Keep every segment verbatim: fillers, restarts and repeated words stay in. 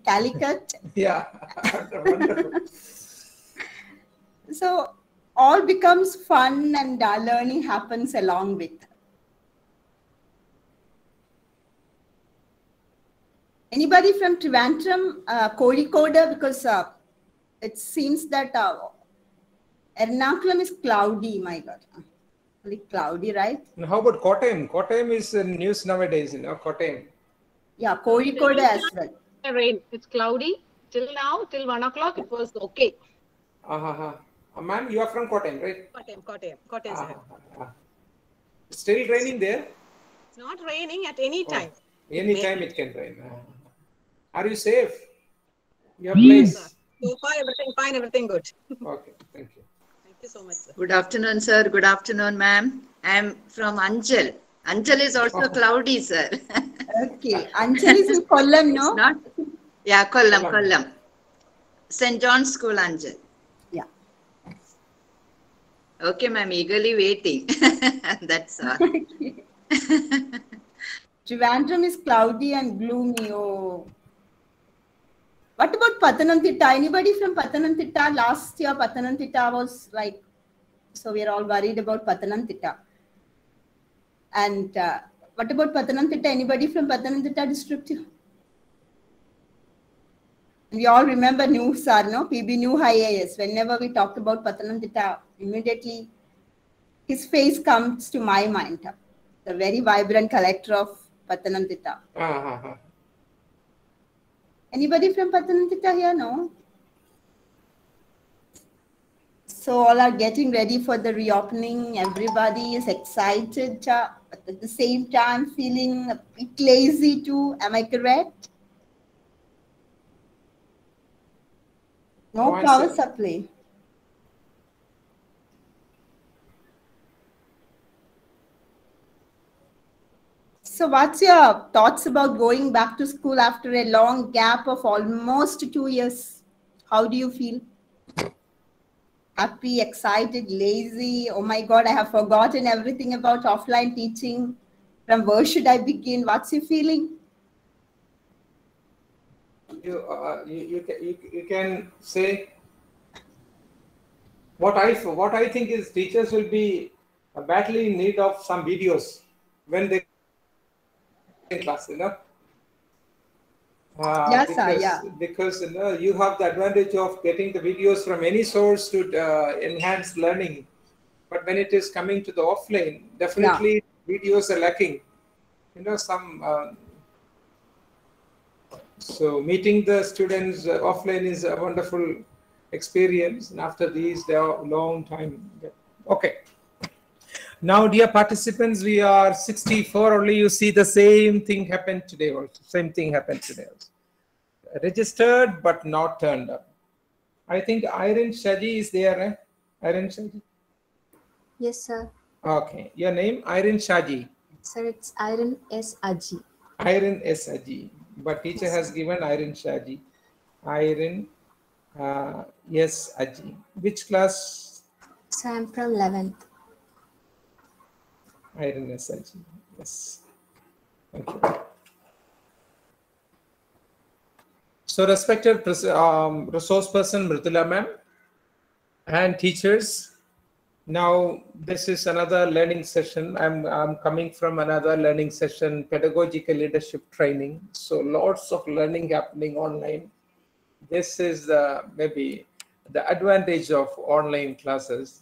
Calicut. Yeah, wonderful. So all becomes fun and uh, learning happens along with. Anybody from Trivandrum, uh, Kozhikode, because uh, it seems that uh, Ernakulam is cloudy, my God. Only cloudy, right? And how about Kottayam? Kottayam is in news nowadays, you know, Kottayam. Yeah, Kozhikode as well. Rain. It's cloudy. Till now, till one o'clock, it was okay. Uh-huh. Uh, ma'am, you are from Kottayam, right? Kottayam, Kottayam, Kottayam. Uh-huh. Uh-huh. Still raining there? It's not raining at any time. Oh, any time it can rain. Uh-huh. Are you safe? Your place? So far, everything fine, everything good. Okay, thank you. Thank you so much, sir. Good afternoon, sir. Good afternoon, ma'am. I am from Anchal. Anchal is also Oh. cloudy, sir. Okay, Anchal is in Kollam, no? It's not? Yeah, Kollam, Kollam. Kollam. Saint John's School, Anchal. Yeah. Okay, ma'am. Eagerly waiting. That's all. Trivandrum is cloudy and gloomy. Oh. What about Pathanamthitta? Anybody from Pathanamthitta? Last year, Pathanamthitta was like, so we are all worried about Pathanamthitta. And uh, what about Pathanamthitta? Anybody from Pathanamthitta district? We all remember New Sir, no? P B New I A S. Whenever we talk about Pathanamthitta, immediately his face comes to my mind. The very vibrant collector of Pathanamthitta. Uh-huh. Anybody from Pathanamthitta here? No? So all are getting ready for the reopening. Everybody is excited, uh, but at the same time feeling a bit lazy too. Am I correct? No Oh, power sir. supply. So what's your thoughts about going back to school after a long gap of almost two years? How do you feel? Happy, excited, lazy? Oh my God, I have forgotten everything about offline teaching. From where should I begin? What's your feeling? You, uh, you, you, can, you, you can say what I what I think is teachers will be badly in need of some videos when they in class, you know. Uh, Yes, sir, because, yeah. because you know you have the advantage of getting the videos from any source to uh, enhance learning, but when it is coming to the offline, definitely videos are lacking. You know, some. Uh, so meeting the students uh, offline is a wonderful experience, and after these, they are long time. Okay. Now, dear participants, we are sixty-four only. You see the same thing happened today also. Same thing happened today also. Registered but not turned up. I think Irene Shaji is there, eh? Irene Shaji? Yes, sir. Okay. Your name? Irene Shaji. Sir, it's Iron S. Aji. Irene S. Aji. But teacher Yes, has given Irene Shaji. Irene uh, S. Aji. Which class? So I'm from eleventh. Irene S. Aji. Yes. Thank you. So, respected um, resource person Mridula ma'am and teachers, now this is another learning session. I'm, I'm coming from another learning session, pedagogical leadership training. So, lots of learning happening online. This is uh, maybe the advantage of online classes.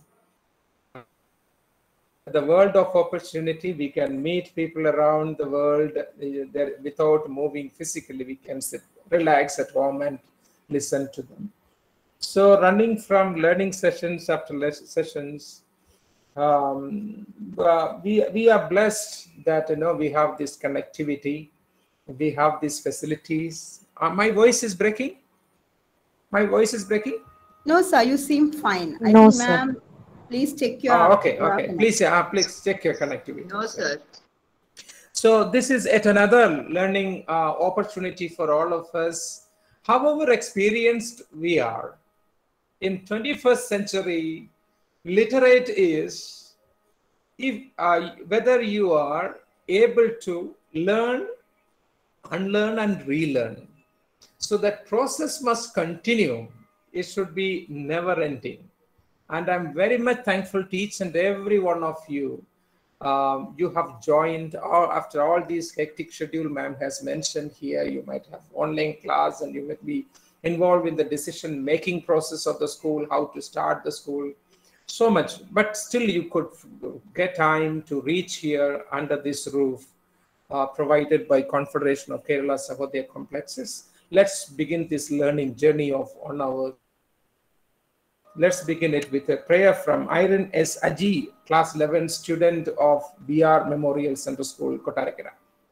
The world of opportunity, we can meet people around the world uh, without moving physically. We can sit, relax at home and listen to them. So running from learning sessions after sessions, um, uh, we, we are blessed that, you know, we have this connectivity, we have these facilities. Uh, my voice is breaking? My voice is breaking? No, sir, you seem fine. I No, think, sir. ma'am, please check your. Oh, okay, your okay. connection. Please, uh, please check your connectivity. No, sir. So this is yet another learning uh, opportunity for all of us. However experienced we are, in twenty-first century, literate is if uh, whether you are able to learn, unlearn, and relearn. So that process must continue. It should be never ending. And I'm very much thankful to each and every one of you. Um, you have joined all, after all these hectic schedule ma'am has mentioned here. You might have online class and you might be involved in the decision making process of the school, how to start the school, so much. But still you could get time to reach here under this roof uh, provided by Confederation of Kerala Sahodaya Complexes. Let's begin this learning journey of one hour. Let's begin it with a prayer from Iron S. Aji, class eleven student of B R Memorial Center School, Kottarakara.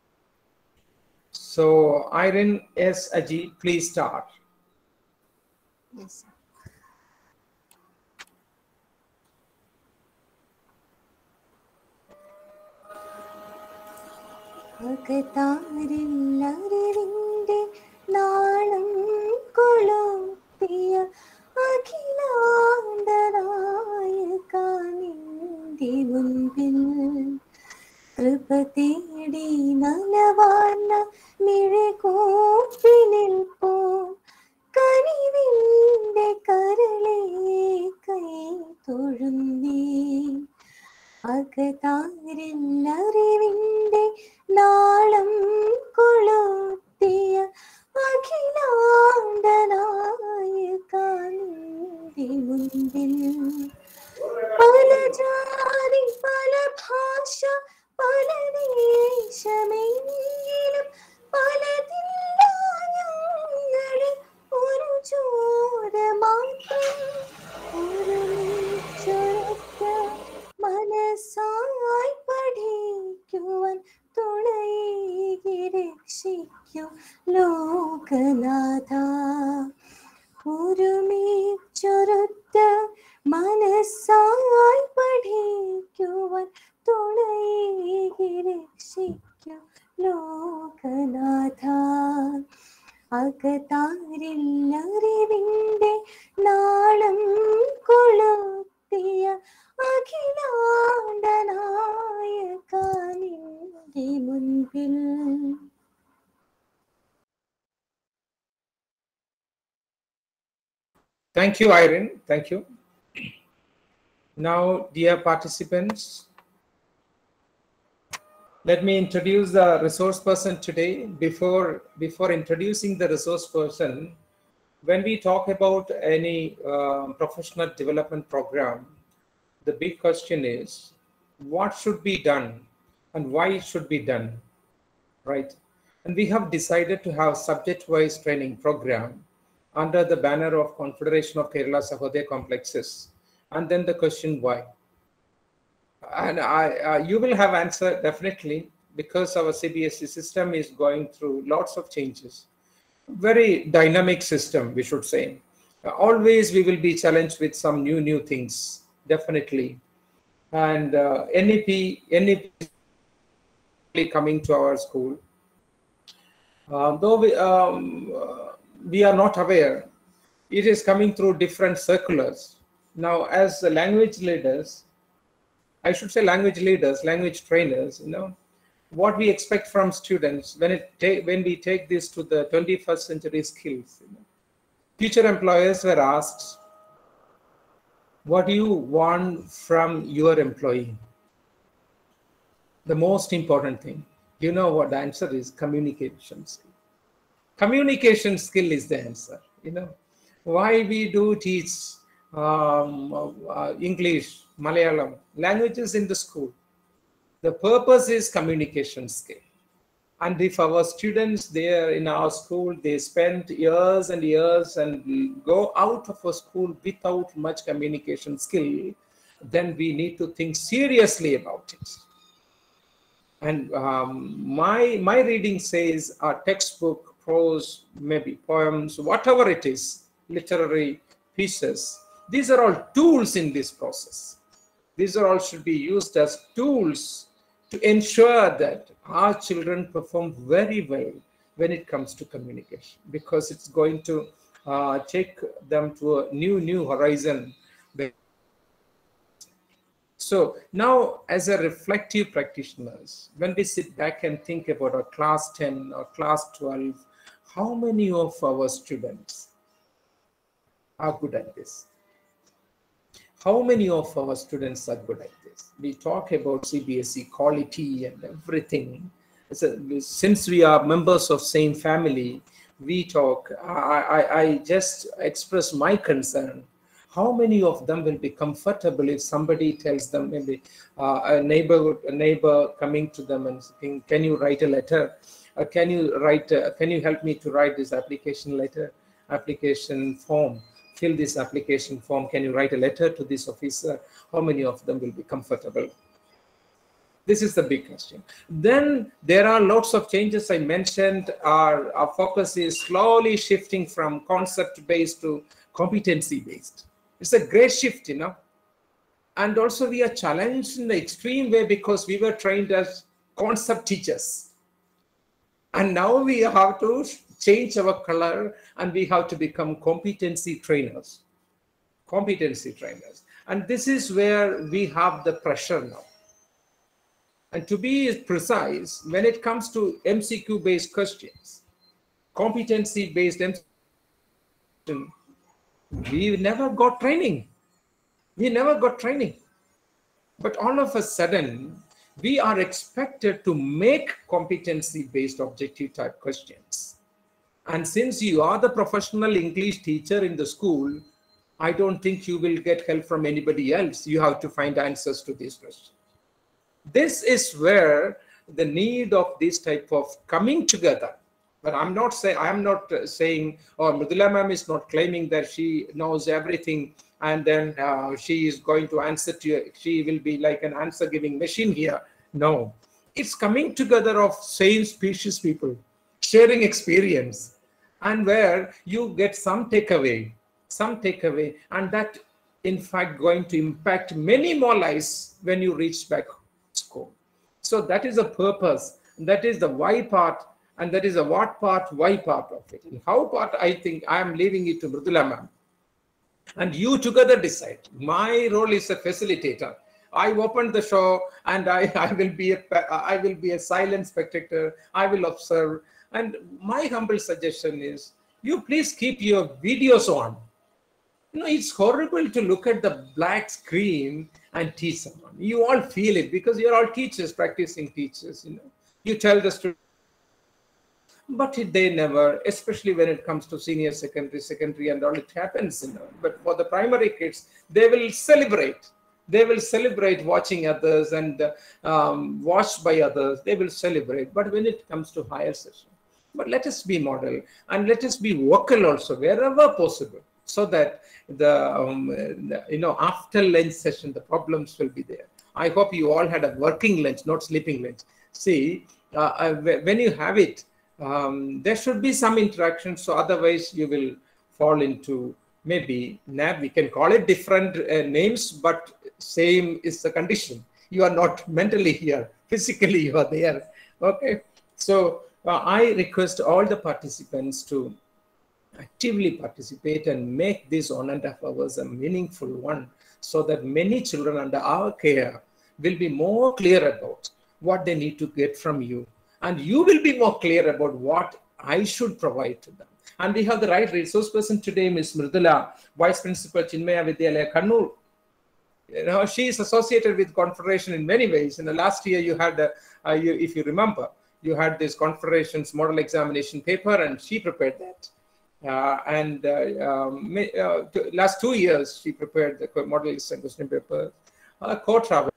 So Iron S. Aji, please start. Yes, sir. അകതാരില്ലറിവിന്റെ നാളം കൊളുത്തിയ അഖിലാണ്ടനായക നിന്റെ മുൻപിൽ കൃപ തേടി നലവാർന്ന മിഴികൂപ്പി നിൽപ്പോ കനിവിന്റെ കരളെ കൈ തൊഴുന്നേ അകതാരില്ലറിവിന്റെ നാളം കൊളുത്തിയ അഖിലാണ്ടനായക നിന്റെ മുൻപിൽ പല ജാതി പല ഭാഷ പല ദേശമെങ്കിലും പലതില്ല ഞങ്ങളിൽ ഒരു ചോര മാത്രം ഒരു ചൊരത്ത മനസ്സായി പഠിക്കുവാൻ തുണയേകി രക്ഷിക്കൂ ലോകനാഥ ഒരുമിച്ചൊരൊറ്റ മനസ്സായി പഠിക്കുവാൻ തുണയേകി രക്ഷിക്കൂ ലോകനാഥ അകതാരില്ലറിവിന്റെ നാളം കൊളുത്തിയ അഖിലാണ്ടനായക നിന്റെ മുൻപിൽ. Thank you, Irene. Thank you. Now, dear participants, let me introduce the resource person today. Before, before introducing the resource person, when we talk about any uh, professional development program, the big question is, what should be done and why it should be done, right? And we have decided to have subject-wise training program under the banner of Confederation of Kerala Sahodaya Complexes. And then the question why. And I, uh, you will have answer definitely, because our C B S E system is going through lots of changes. Very dynamic system, we should say. Uh, always we will be challenged with some new, new things, definitely. And uh, N E P, N E P coming to our school. Uh, though we, um, uh, we are not aware, it is coming through different circulars. Now, as the language leaders, I should say language leaders, language trainers, you know, what we expect from students when it take when we take this to the twenty-first century skills. You know. Future employers were asked, what do you want from your employee? The most important thing, you know what the answer is? Communication skill. Communication skill is the answer. You know, why we do teach um, uh, English, Malayalam, languages in the school. The purpose is communication skill. And if our students there in our school, they spend years and years and go out of a school without much communication skill, then we need to think seriously about it. And um, my, my reading says our textbook, prose, maybe poems, whatever it is, literary pieces, these are all tools in this process. These are all should be used as tools to ensure that our children perform very well when it comes to communication, because it's going to uh, take them to a new, new horizon. So now, as a reflective practitioners, when we sit back and think about our class ten or class twelve, how many of our students are good at this? How many of our students are good at this? We talk about C B S E quality and everything. So, since we are members of same family, we talk, I, I, I just express my concern. How many of them will be comfortable if somebody tells them, maybe uh, a neighbor, a neighbor coming to them and saying, can you write a letter? Uh, can you write, uh, can you help me to write this application letter, application form? Fill this application form. Can you write a letter to this officer? How many of them will be comfortable? This is the big question. Then there are lots of changes I mentioned. Our, our focus is slowly shifting from concept-based to competency-based. It's a great shift, you know. And also we are challenged in the extreme way because we were trained as concept teachers. And now we have to change our color and we have to become competency trainers. Competency trainers. And this is where we have the pressure now. And to be precise, when it comes to M C Q-based questions, competency-based M C Q, we never got training. We never got training. But all of a sudden, we are expected to make competency-based objective type questions. And since you are the professional English teacher in the school, I don't think you will get help from anybody else. You have to find answers to these questions. This is where the need of this type of coming together. But I'm not saying, I'm not saying, or oh, Mridula ma'am is not claiming that she knows everything and then uh, she is going to answer to you. She will be like an answer giving machine here. No, it's coming together of same species people, sharing experience, and where you get some takeaway, some takeaway, and that in fact going to impact many more lives when you reach back school. So that is the purpose, that is the why part, and that is the what part, why part of it. And how part, I think I am leaving it to Mridula ma'am. And you together decide. My role is a facilitator. I opened the show and I, I will be a I will be a silent spectator. I will observe. And my humble suggestion is, you please keep your videos on. You know, it's horrible to look at the black screen and teach someone. You all feel it because you're all teachers, practicing teachers. You know, you tell the students, but they never, especially when it comes to senior secondary, secondary, and all, it happens. You know, but for the primary kids, they will celebrate. They will celebrate watching others and um, watched by others. They will celebrate. But when it comes to higher session, but let us be model and let us be vocal also wherever possible, so that the, um, the you know after lunch session the problems will be there. I hope you all had a working lunch, not sleeping lunch. See, uh, when you have it, um, there should be some interaction. So otherwise you will fall into maybe nab. We can call it different uh, names, but same is the condition. You are not mentally here, physically you are there. Okay, so uh, I request all the participants to actively participate and make this one and a half hours a meaningful one, so that many children under our care will be more clear about what they need to get from you, and you will be more clear about what I should provide to them. And we have the right resource person today, Miz Mridula, Vice Principal Chinmaya Vidyalaya, Kannur. You know, she is associated with Confederation in many ways. In the last year, you had, a, uh, you, if you remember, you had this Confederation's model examination paper, and she prepared that. Uh, and uh, um, uh, to, last two years, she prepared the model and question paper. Uh, co-travel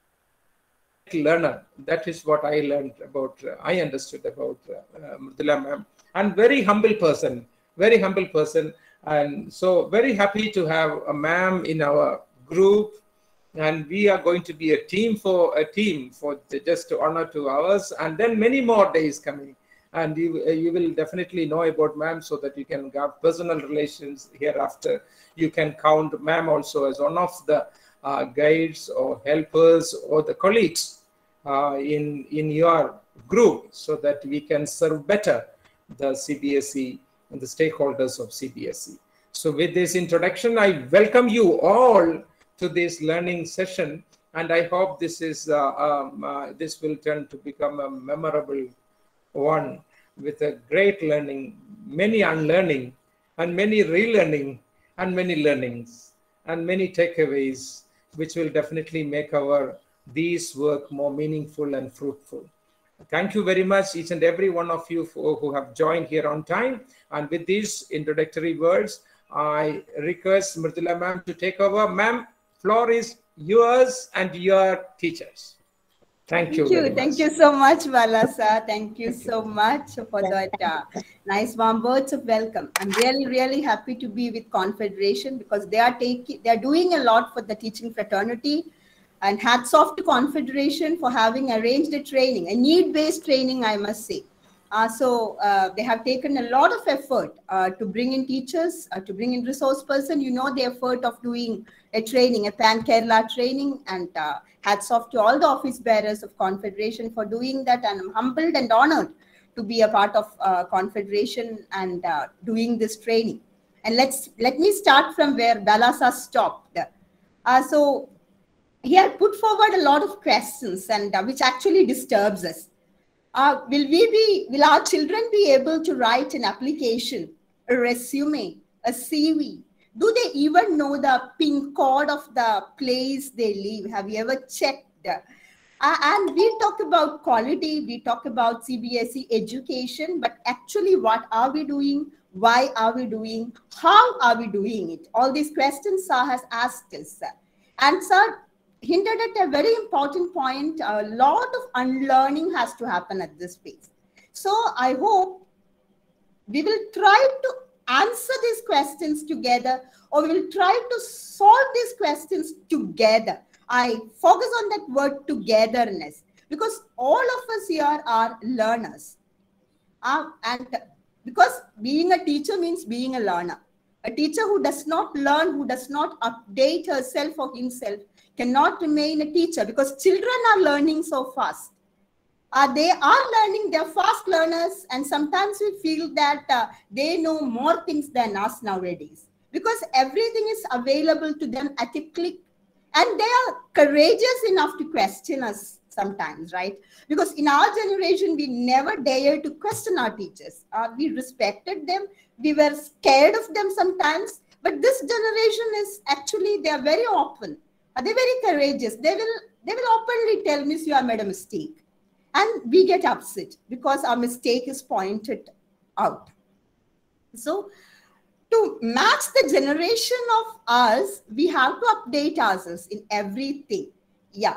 learner. That is what I learned about. Uh, I understood about uh, Mridula ma'am. And very humble person, very humble person. And so very happy to have a ma'am in our group. And we are going to be a team for a team for the, just to honor two hours, and then many more days coming. And you, uh, you will definitely know about ma'am, so that you can have personal relations hereafter. You can count ma'am also as one of the uh, guides or helpers or the colleagues uh, in, in your group, so that we can serve better the C B S E and the stakeholders of C B S E. So with this introduction, I welcome you all to this learning session, and I hope this is uh, um, uh, this will turn to become a memorable one. with a great learning, many unlearning, and many relearning, and many learnings, and many takeaways, which will definitely make our these work more meaningful and fruitful. Thank you very much, each and every one of you for, who have joined here on time. And with these introductory words, I request Mridula ma'am to take over. Ma'am, floor is yours and your teachers. Thank you. Thank you. very Thank much. you so much, Balasa. Thank you Thank you. so much for that uh, nice warm words of welcome. I'm really, really happy to be with Confederation because they are taking, they are doing a lot for the teaching fraternity. And hats off to Confederation for having arranged a training, a need-based training, I must say. Uh, so uh, they have taken a lot of effort uh, to bring in teachers, uh, to bring in resource person. You know the effort of doing a training, a Pan-Kerala training, and uh, hats off to all the office bearers of Confederation for doing that. And I'm humbled and honored to be a part of uh, Confederation and uh, doing this training. And let's let me start from where Balasa stopped. Uh, so he had put forward a lot of questions, and uh, which actually disturbs us. Uh, will we be, will our children be able to write an application, a resume, a C V? Do they even know the PIN code of the place they live? Have you ever checked? Uh, and we talk about quality, we talk about C B S E education, but actually what are we doing? Why are we doing? How are we doing it? All these questions Sir has asked us. And Sir hinted at a very important point. A lot of unlearning has to happen at this space. So I hope we will try to answer these questions together, or we will try to solve these questions together. I focus on that word togetherness because all of us here are learners. Uh, and because being a teacher means being a learner. A teacher who does not learn, who does not update herself or himself, cannot remain a teacher because children are learning so fast. Uh, they are learning, they're fast learners, and sometimes we feel that uh, they know more things than us nowadays because everything is available to them at a click, and they are courageous enough to question us sometimes, right? Because in our generation, we never dared to question our teachers. Uh, we respected them, we were scared of them sometimes, but this generation is actually, they are very open. Uh, they're very courageous. They will, they will openly tell me, you have made a mistake. And we get upset because our mistake is pointed out. So to match the generation of us, we have to update ourselves in everything. Yeah.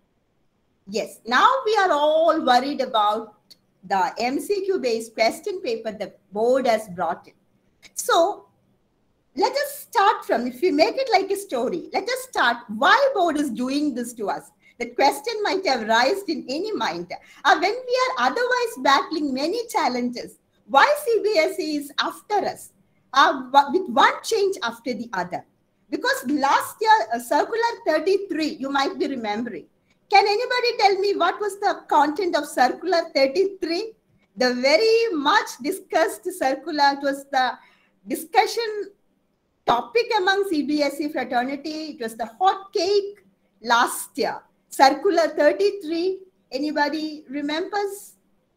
Yes. Now we are all worried about the M C Q based question paper the board has brought in. So let us start from, if we make it like a story, let us start why board is doing this to us. That question might have arisen in any mind. Uh, when we are otherwise battling many challenges, why C B S E is after us uh, with one change after the other? Because last year, uh, Circular thirty-three, you might be remembering. Can anybody tell me what was the content of Circular thirty-three? The very much discussed circular, it was the discussion topic among C B S E fraternity. It was the hot cake last year. Circular thirty-three, anybody remembers?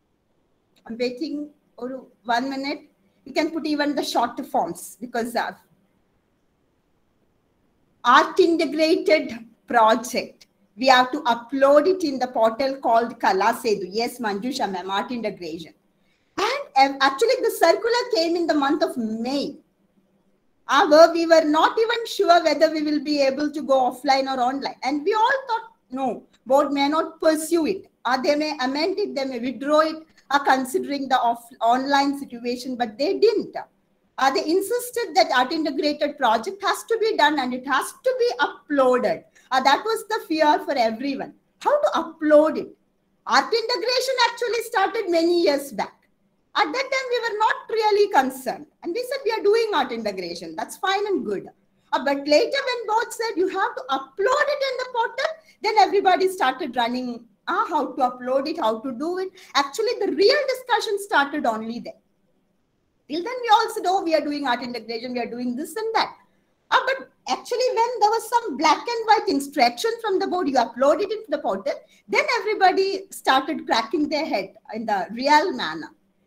I'm waiting for one minute. You can put even the shorter forms because of art integrated project. We have to upload it in the portal called Kala Sedu. Yes, Manjusha ma'am, art integration. And actually the circular came in the month of May. Uh, where we were not even sure whether we will be able to go offline or online. And we all thought, no, board may not pursue it. Uh, they may amend it, they may withdraw it, uh, considering the off online situation, but they didn't. Uh, they insisted that art integrated project has to be done and it has to be uploaded. Uh, that was the fear for everyone. How to upload it? Art integration actually started many years back. At that time, we were not really concerned. And we said, we are doing art integration. That's fine and good. Uh, but later when board said, you have to upload it in the portal, then everybody started running uh, how to upload it, how to do it. Actually, the real discussion started only there. Till then, we all said, oh, we are doing art integration, we are doing this and that. Uh, but actually, when there was some black and white instruction from the board, you upload it into the portal, then everybody started cracking their head in the real manner.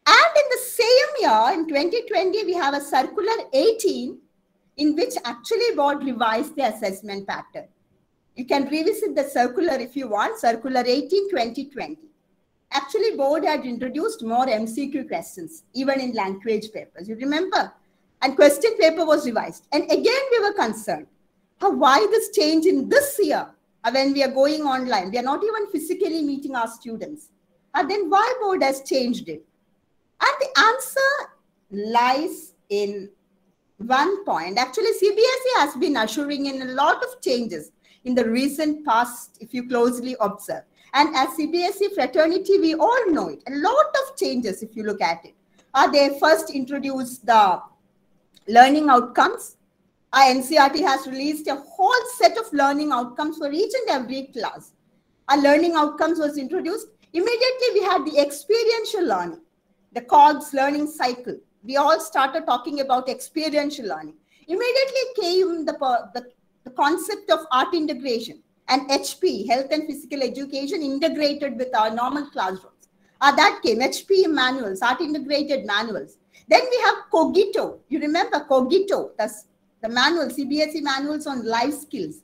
And in the same year, in twenty twenty, we have a circular eighteen in which actually board revised the assessment pattern. You can revisit the circular if you want, circular eighteen twenty twenty. Actually, board had introduced more M C Q questions, even in language papers, you remember? And question paper was revised. And again, we were concerned, how, why this change in this year when we are going online? We are not even physically meeting our students. And then why board has changed it? And the answer lies in one point. Actually, C B S E has been ushering in a lot of changes in the recent past, if you closely observe. And as C B S E fraternity, we all know it. A lot of changes, if you look at it. Uh, they first introduced the learning outcomes. Our N C R T has released a whole set of learning outcomes for each and every class. Our learning outcomes was introduced. Immediately, we had the experiential learning, the COGS learning cycle. We all started talking about experiential learning. Immediately came the, the, the concept of art integration and H P, health and physical education, integrated with our normal classrooms. Uh, that came, H P manuals, art integrated manuals. Then we have Cogito. You remember Cogito, that's the manual, C B S E manuals on life skills.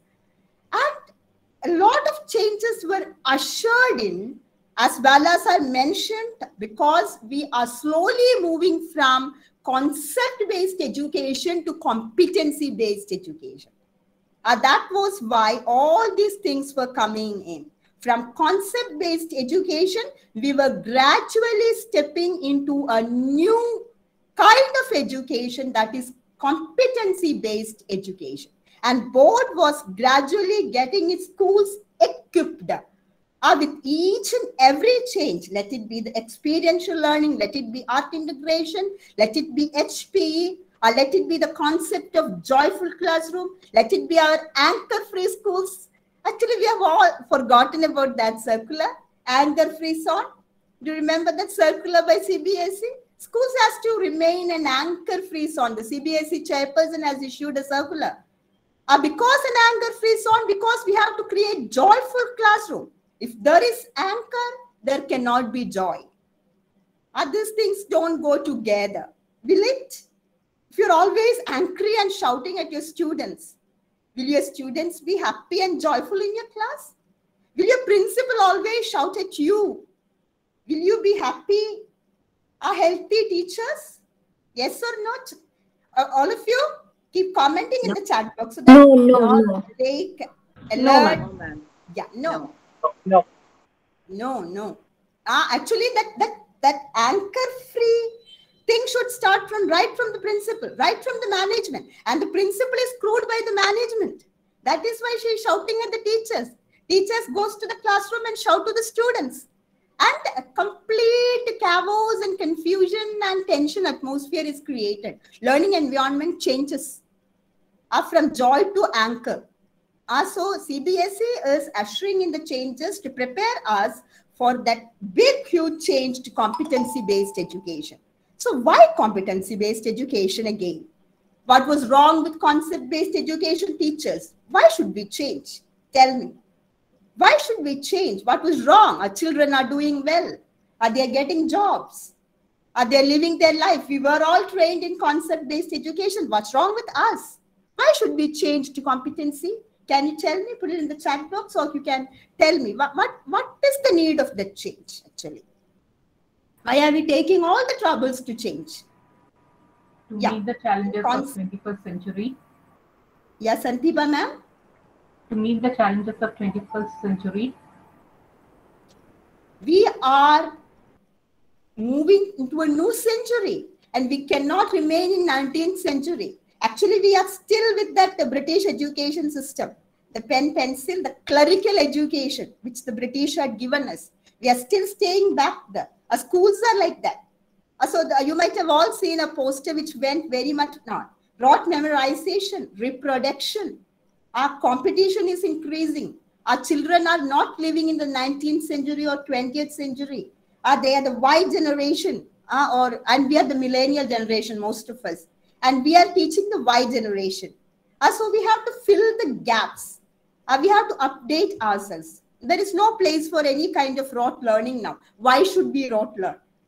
And a lot of changes were ushered in, as well as I mentioned, because we are slowly moving from concept-based education to competency-based education. Uh, that was why all these things were coming in. From concept-based education, we were gradually stepping into a new kind of education, that is competency-based education. And board was gradually getting its schools equipped uh, with each and every change. Let it be the experiential learning, let it be art integration, let it be H P, or let it be the concept of joyful classroom, let it be our anchor-free schools. Actually, we have all forgotten about that circular, anchor-free zone. Do you remember that circular by C B S E? Schools has to remain an anchor-free zone. The C B S E chairperson has issued a circular. Uh, because an anchor-free zone, because we have to create joyful classroom. If there is anchor, there cannot be joy. Uh, these things don't go together. Will it? If you're always angry and shouting at your students, will your students be happy and joyful in your class? Will your principal always shout at you? Will you be happy? Are healthy teachers? Yes or not? Uh, all of you keep commenting no. in the chat box so that no, no, no. Take alert. No, ma'am. Yeah, no. No. No. No, no. Uh, actually, that, that, that anchor-free thing should start from right from the principal, right from the management. And the principal is screwed by the management. That is why she is shouting at the teachers. Teachers goes to the classroom and shout to the students. And a complete chaos and confusion and tension atmosphere is created. Learning environment changes uh, from joy to anchor. Uh, so C B S E is ushering in the changes to prepare us for that big, huge change to competency-based education. So why competency-based education again? What was wrong with concept-based education teachers? Why should we change? Tell me. Why should we change? What was wrong? Our children are doing well. Are they getting jobs? Are they living their life? We were all trained in concept-based education. What's wrong with us? Why should we change to competency? Can you tell me? Put it in the chat box, or you can tell me what, what, what is the need of that change actually? Why are we taking all the troubles to change? To yeah. meet the challenges Cons of twenty-first century. Yes, Antiba ma'am? To meet the challenges of twenty-first century. We are moving into a new century and we cannot remain in nineteenth century. Actually, we are still with that the British education system, the pen pencil, the clerical education, which the British had given us. We are still staying back there. Our schools are like that. Uh, so the, you might have all seen a poster which went very much now. Rote memorization, reproduction. Our competition is increasing. Our children are not living in the nineteenth century or twentieth century. Uh, they are the Y generation, uh, or and we are the millennial generation, most of us. And we are teaching the Y generation. Uh, so we have to fill the gaps. Uh, we have to update ourselves. There is no place for any kind of rote learning now. Why should we rote learn?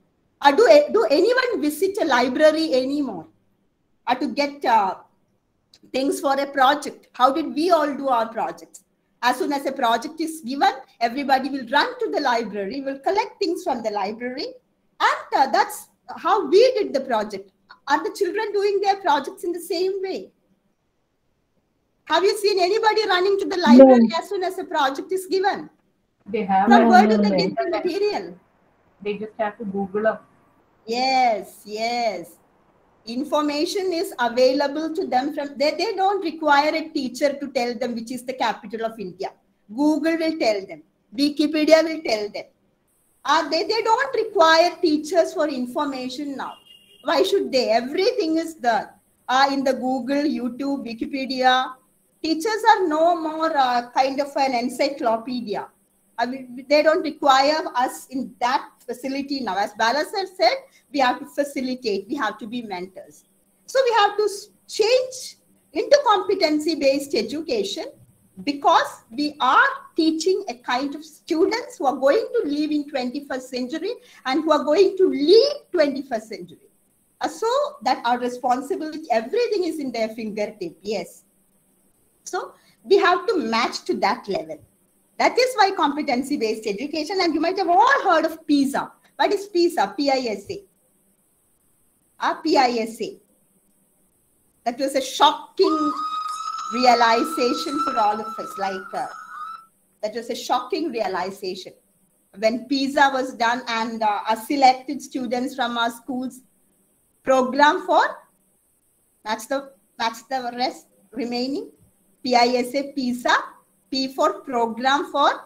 Uh, do, do anyone visit a library anymore? Or to get uh, things for a project? How did we all do our projects? As soon as a project is given, everybody will run to the library, will collect things from the library. And uh, that's how we did the project. Are the children doing their projects in the same way? Have you seen anybody running to the library no. as soon as a project is given? They have. From where do they get the material? They just have to Google up. Yes, yes. Information is available to them from, they, they don't require a teacher to tell them which is the capital of India. Google will tell them. Wikipedia will tell them. Uh, they, they don't require teachers for information now. Why should they? Everything is there. Uh, in the Google, YouTube, Wikipedia. Teachers are no more uh, kind of an encyclopedia. I mean, they don't require us in that facility now. As Bala sir said, we have to facilitate, we have to be mentors. So we have to change into competency-based education because we are teaching a kind of students who are going to live in twenty-first century and who are going to lead twenty-first century. Uh, so that our responsibility, everything is in their fingertip, yes. So we have to match to that level. That is why competency-based education, and you might have all heard of PISA. What is PISA? P I S A. Uh, P I S A. That was a shocking realization for all of us. Like uh, that was a shocking realization. When PISA was done and uh, our selected students from our schools program for, that's the, that's the rest remaining. P I S A, PISA. P for program for.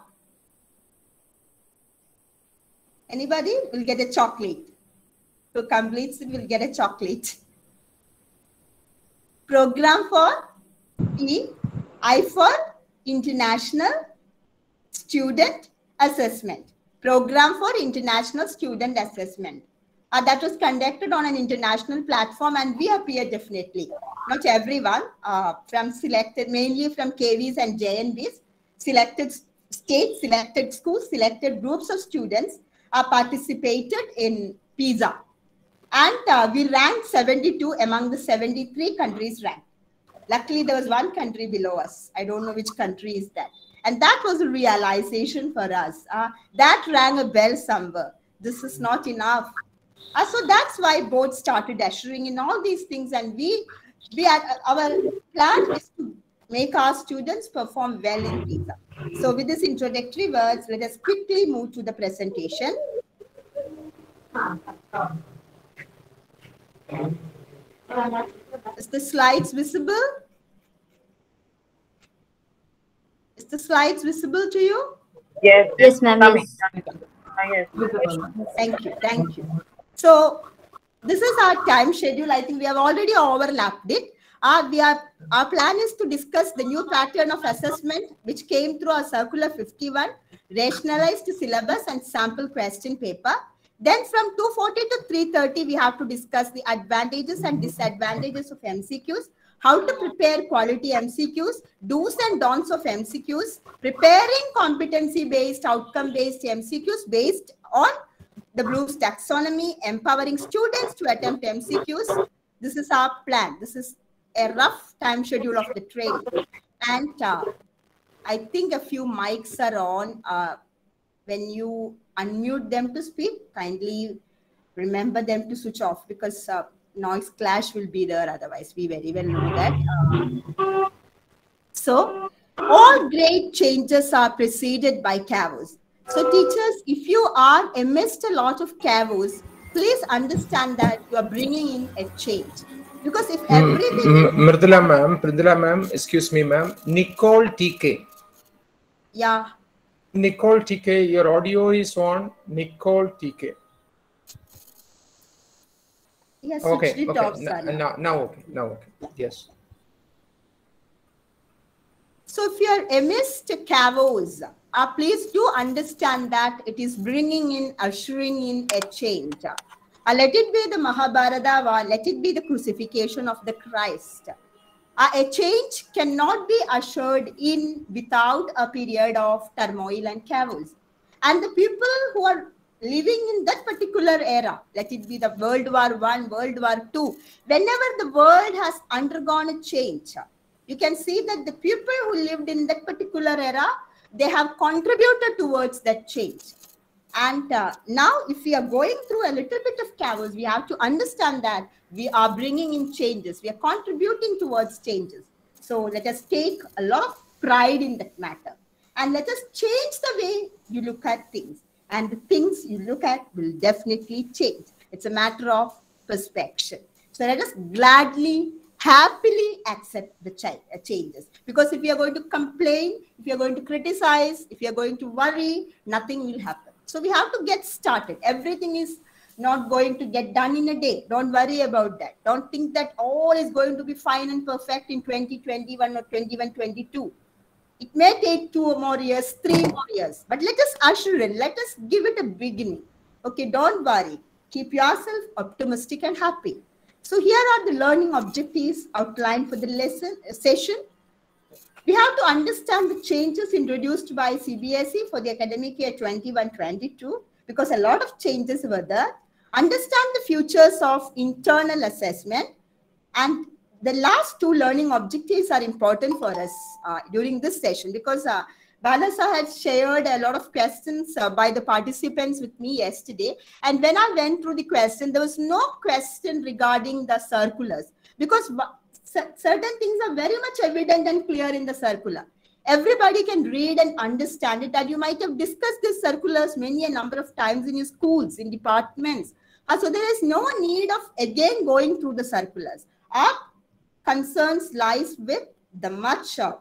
Anybody will get a chocolate. Who completes it will get a chocolate. Program for P. I for International Student Assessment. Program for International Student Assessment. Uh, that was conducted on an international platform and we appear definitely. Not everyone, uh, from selected, mainly from K Vs and J N Bs, selected states, selected schools, selected groups of students uh, participated in PISA. And uh, we ranked seventy-two among the seventy-three countries ranked. Luckily, there was one country below us. I don't know which country is that. And that was a realization for us. Uh, that rang a bell somewhere. This is not enough. Uh, so that's why boards started ushering in all these things, and we, we are, our plan is to make our students perform well in PISA. So with this introductory words, let us quickly move to the presentation. Is the slides visible? Is the slides visible to you? Yes, Yes, ma'am. Yes. yes. Thank you. Thank you. So this is our time schedule. I think we have already overlapped it. Uh, we are, our plan is to discuss the new pattern of assessment, which came through our circular fifty-one, rationalized syllabus and sample question paper. Then from two forty to three thirty, we have to discuss the advantages and disadvantages of M C Qs, how to prepare quality M C Qs, do's and don'ts of M C Qs, preparing competency-based, outcome-based M C Qs based on the Bloom's taxonomy, empowering students to attempt M C Qs. This is our plan. This is a rough time schedule of the training. And uh, I think a few mics are on. Uh, when you unmute them to speak, kindly remember them to switch off because uh, noise clash will be there otherwise. We very well know that. Uh, so all great changes are preceded by chaos. So teachers, if you are amidst a lot of chaos, please understand that you are bringing in a change. Because if everything... Mm, Mridula ma'am, Mridula ma'am, excuse me ma'am, Nicole T K. Yeah. Nicole T K, your audio is on. Nicole T K. Yes, okay, it okay. off, Now, now, now okay, now okay, yes. So if you are amidst chaos, uh, please do understand that it is bringing in, ushering in a change. Uh, let it be the Mahabharata, or let it be the crucifixion of the Christ. Uh, a change cannot be ushered in without a period of turmoil and chaos. And the people who are living in that particular era, let it be the World War One, World War Two, whenever the world has undergone a change, you can see that the people who lived in that particular era, they have contributed towards that change. And uh, now, if we are going through a little bit of chaos, we have to understand that we are bringing in changes. We are contributing towards changes. So let us take a lot of pride in that matter. And let us change the way you look at things. And the things you look at will definitely change. It's a matter of perspective. So let us gladly, happily accept the ch changes. Because if we are going to complain, if you are going to criticize, if you are going to worry, nothing will happen. So we have to get started. Everything is not going to get done in a day. Don't worry about that. Don't think that all is going to be fine and perfect in twenty twenty-one or twenty-one twenty-two. It may take two more years, three more years, but let us usher in, let us give it a beginning. Okay, don't worry. Keep yourself optimistic and happy. So here are the learning objectives outlined for the lesson session. We have to understand the changes introduced by C B S E for the academic year twenty-one twenty-two, because a lot of changes were there. Understand the futures of internal assessment, and the last two learning objectives are important for us uh, during this session, because uh, Balasa had shared a lot of questions uh, by the participants with me yesterday. And when I went through the question, there was no question regarding the circulars, because certain things are very much evident and clear in the circular. Everybody can read and understand it, and you might have discussed these circulars many a number of times in your schools, in departments. Uh, so there is no need of again going through the circulars. Our concerns lies with the much uh,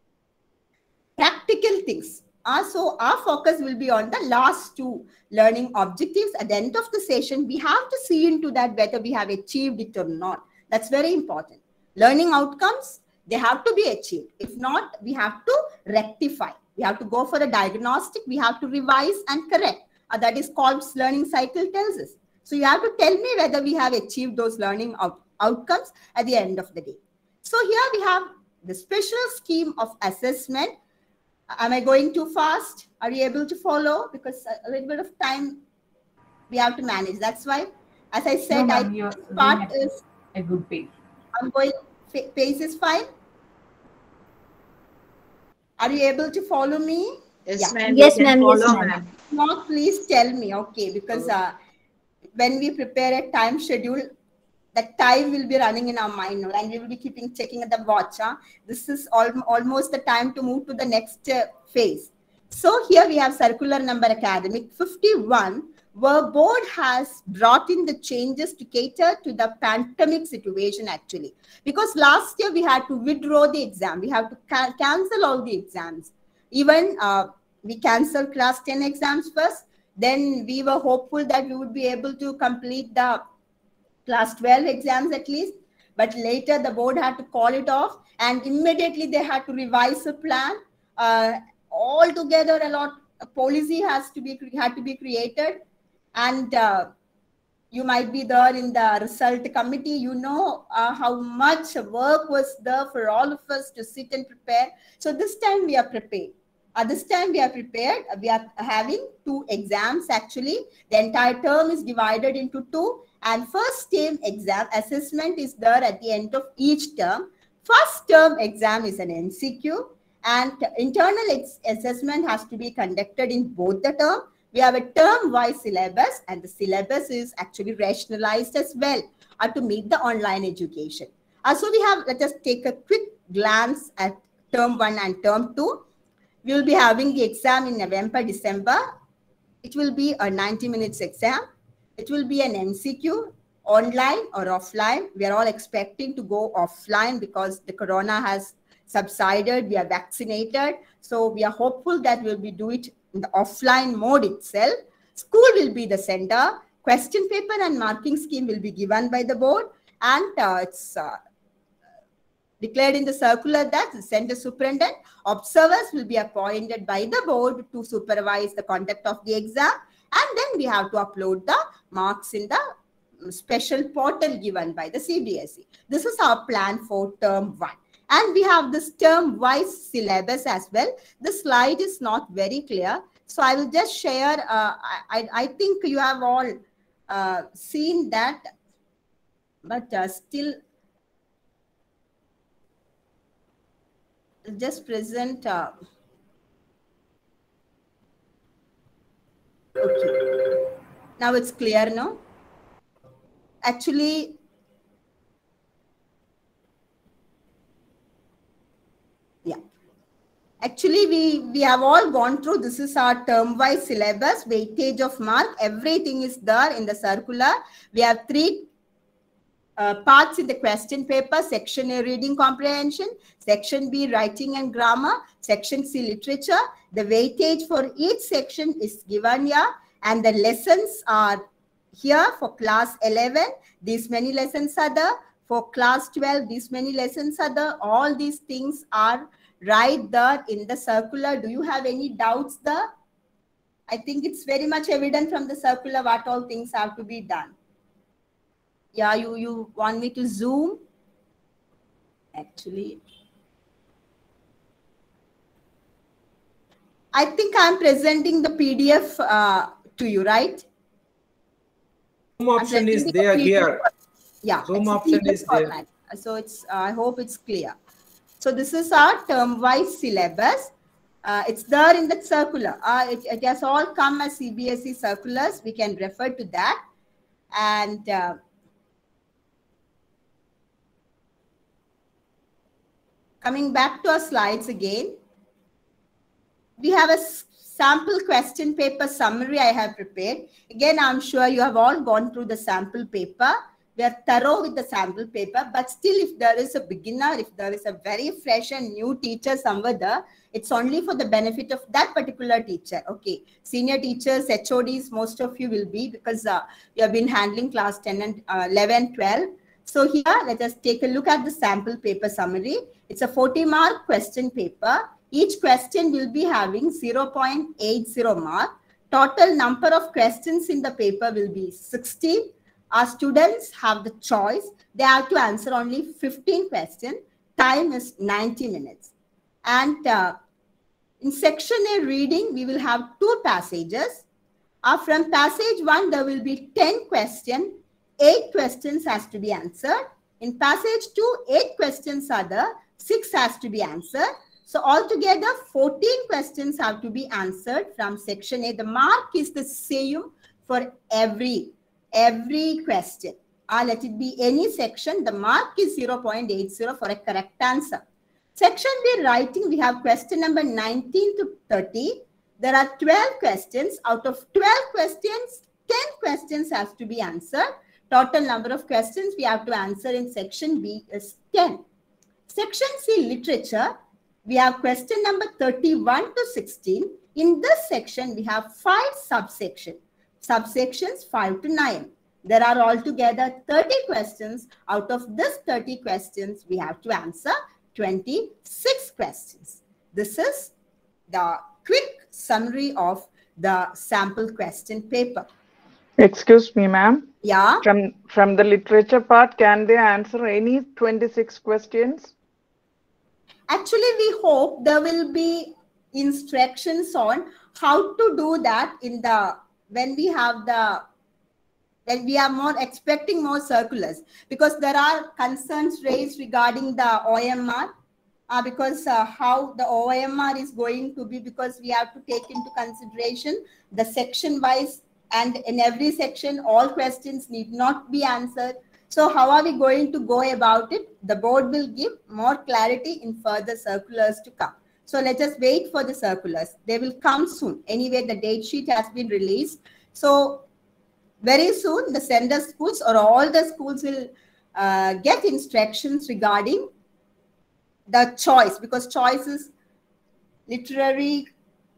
practical things. Uh, so our focus will be on the last two learning objectives. At the end of the session, we have to see into that whether we have achieved it or not. That's very important. Learning outcomes, they have to be achieved. If not, we have to rectify. We have to go for a diagnostic. We have to revise and correct. Uh, that is called learning cycle tells us. So you have to tell me whether we have achieved those learning out outcomes at the end of the day. So here we have the special scheme of assessment. Am I going too fast? Are you able to follow? Because a little bit of time we have to manage. That's why, as I said, no, I part is a good pace. I'm going, pace is fine. Are you able to follow me? Yes, Yeah. ma'am. Yes, You can ma'am. Yes, follow, ma'am. No, please tell me. Okay, because uh, when we prepare a time schedule, that time will be running in our mind now, and we will be keeping checking at the watch. Huh? This is al almost the time to move to the next uh, phase. So here we have circular number academic fifty-one, where board has brought in the changes to cater to the pandemic situation actually. Because last year we had to withdraw the exam. We have to ca cancel all the exams. Even uh, we canceled class ten exams first. Then we were hopeful that we would be able to complete the class twelve exams at least. But later the board had to call it off, and immediately they had to revise the plan. Uh, altogether a lot, a policy has to be, had to be created. And uh, you might be there in the result committee. You know uh, how much work was there for all of us to sit and prepare. So this time we are prepared. Uh, this time we are prepared. Uh, we are having two exams actually. The entire term is divided into two. And first term exam assessment is there at the end of each term. First term exam is an M C Q. And internal assessment has to be conducted in both the term. We have a term-wise syllabus, and the syllabus is actually rationalized as well uh, to meet the online education. Uh, so we have, let us take a quick glance at term one and term two. We will be having the exam in November, December. It will be a ninety minutes exam. It will be an M C Q, online or offline. We are all expecting to go offline because the corona has subsided. We are vaccinated. So we are hopeful that we'll be do it in the offline mode itself. School will be the center. Question paper and marking scheme will be given by the board. And uh, it's uh, declared in the circular that the center superintendent observers will be appointed by the board to supervise the conduct of the exam. And then we have to upload the marks in the special portal given by the C B S E. This is our plan for term one. And we have this term-wise syllabus as well. The slide is not very clear. So I will just share, uh, I, I think you have all uh, seen that, but uh, still just present. Uh, okay. Now it's clear, no? Actually, yeah. Actually, we, we have all gone through, this is our term-wise syllabus, weightage of mark, everything is there in the circular. We have three uh, parts in the question paper, section A, reading comprehension, section B, writing and grammar, section C, literature. The weightage for each section is given here, and the lessons are here for class eleven. These many lessons are there. For class twelve, these many lessons are there. All these things are right there in the circular. Do you have any doubts there? I think it's very much evident from the circular what all things have to be done. Yeah, you, you want me to zoom? Actually, I think I'm presenting the P D F uh, to you, right? Zoom option is there the here. Yeah, Zoom it's option P D F is there. format. So it's, uh, I hope it's clear. So this is our term-wise syllabus. Uh, it's there in the circular. Uh, it, it has all come as C B S E circulars. We can refer to that. And uh, coming back to our slides again, we have a sample question paper summary I have prepared. Again, I'm sure you have all gone through the sample paper. We are thorough with the sample paper, but still if there is a beginner, if there is a very fresh and new teacher somewhere there, it's only for the benefit of that particular teacher. Okay, senior teachers, H O Ds, most of you will be, because uh, you have been handling class ten and uh, eleven, twelve. So here, let us take a look at the sample paper summary. It's a forty mark question paper. Each question will be having zero point eight zero mark. Total number of questions in the paper will be sixteen. Our students have the choice. They have to answer only fifteen questions. Time is ninety minutes. And uh, in section A reading, we will have two passages. Uh, from passage one, there will be ten questions. Eight questions has to be answered. In passage two, eight questions are there. Six has to be answered. So altogether, fourteen questions have to be answered from section A. The mark is the same for every every question. Uh, let it be any section, the mark is zero point eight zero for a correct answer. Section B writing, we have question number nineteen to thirty. There are twelve questions. Out of twelve questions, ten questions has to be answered. Total number of questions we have to answer in section B is ten. Section C literature, we have question number thirty-one to sixteen. In this section, we have five subsections. Subsections five to nine. There are altogether thirty questions. Out of this thirty questions, we have to answer twenty-six questions. This is the quick summary of the sample question paper. Excuse me, ma'am. Yeah. From from the literature part, can they answer any twenty-six questions? Actually, we hope there will be instructions on how to do that in the when we have the when we are more expecting more circulars, because there are concerns raised regarding the O M R, uh, because uh, how the O M R is going to be, because we have to take into consideration the section wise, and in every section all questions need not be answered. So how are we going to go about it? The board will give more clarity in further circulars to come. So let us wait for the circulars. They will come soon. Anyway, the date sheet has been released. So very soon the sender schools or all the schools will uh, get instructions regarding the choice, because choice is literary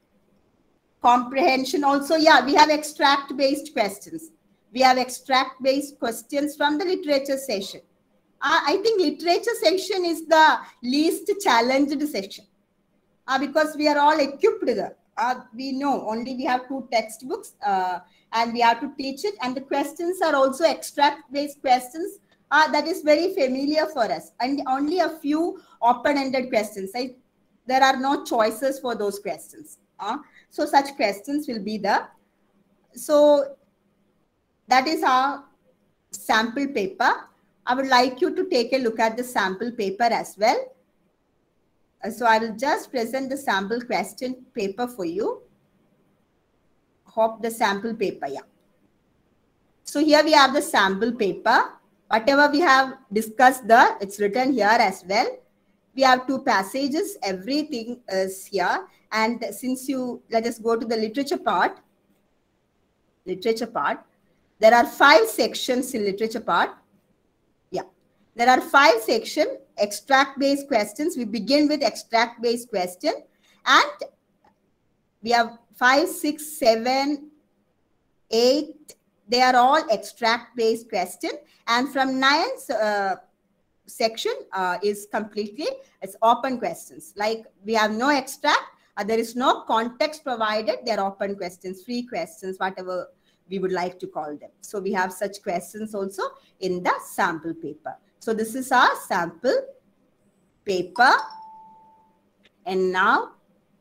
comprehension also. Yeah, we have extract based questions. We have extract based questions from the literature section. Uh, I think literature section is the least challenged section uh, because we are all equipped there. Uh, we know only we have two textbooks uh, and we have to teach it, and the questions are also extract based questions. Uh, that is very familiar for us, and only a few open-ended questions. I, there are no choices for those questions. Uh, so such questions will be the, so that is our sample paper. I would like you to take a look at the sample paper as well. Uh, so I will just present the sample question paper for you. Hope the sample paper, yeah. So here we have the sample paper. Whatever we have discussed there, it's written here as well. We have two passages, everything is here. And since you, let us go to the literature part. Literature part. There are five sections in literature part. Yeah. There are five sections, extract-based questions. We begin with extract-based question. And we have five, six, seven, eight. They are all extract-based question. And from ninth uh, section uh, is completely, it's open questions. Like we have no extract, uh, there is no context provided. They are open questions, free questions, whatever we would like to call them. So we have such questions also in the sample paper. So this is our sample paper. And now,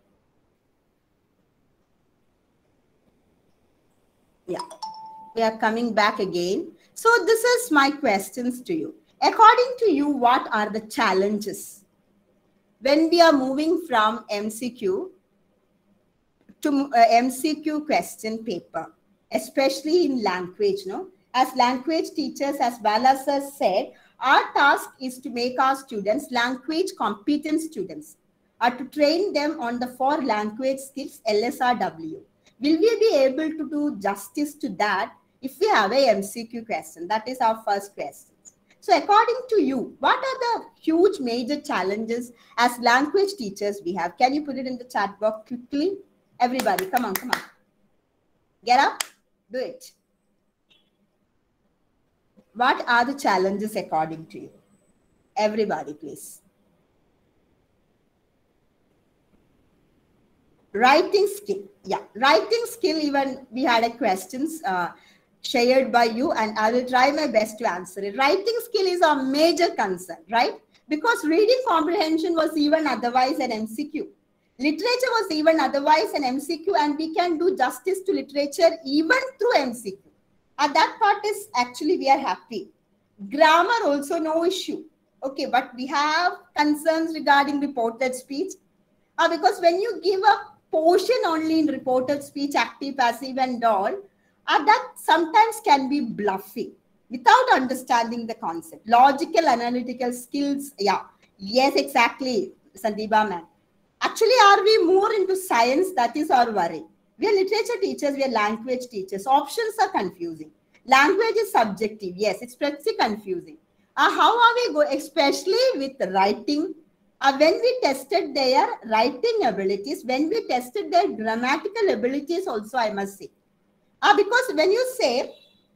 yeah, we are coming back again. So this is my questions to you. According to you, what are the challenges when we are moving from M C Q to uh, M C Q question paper, especially in language, no? As language teachers, as Bala sir said, our task is to make our students language competent students, or to train them on the four language skills L S R W. Will we be able to do justice to that if we have a M C Q question? That is our first question. So according to you, what are the huge major challenges as language teachers we have? Can you put it in the chat box quickly? Everybody, come on, come on. Get up, do it. What are the challenges according to you? Everybody, please. Writing skill. Yeah, writing skill, even we had a questions uh, shared by you, and I will try my best to answer it. Writing skill is a major concern, right? Because reading comprehension was even otherwise an M C Q. Literature was even otherwise an M C Q, and we can do justice to literature even through M C Q. And that part is actually we are happy. Grammar also no issue. Okay, but we have concerns regarding reported speech. Uh, because when you give a portion only in reported speech, active, passive and all, uh, that sometimes can be bluffy without understanding the concept. Logical, analytical skills, yeah, yes, exactly, Sandeeba ma'am. Actually, are we more into science? That is our worry. We are literature teachers, we are language teachers. Options are confusing. Language is subjective. Yes, it's pretty confusing. Uh, how are we going, especially with writing? Uh, when we tested their writing abilities, when we tested their grammatical abilities also, I must say. Uh, because when you say,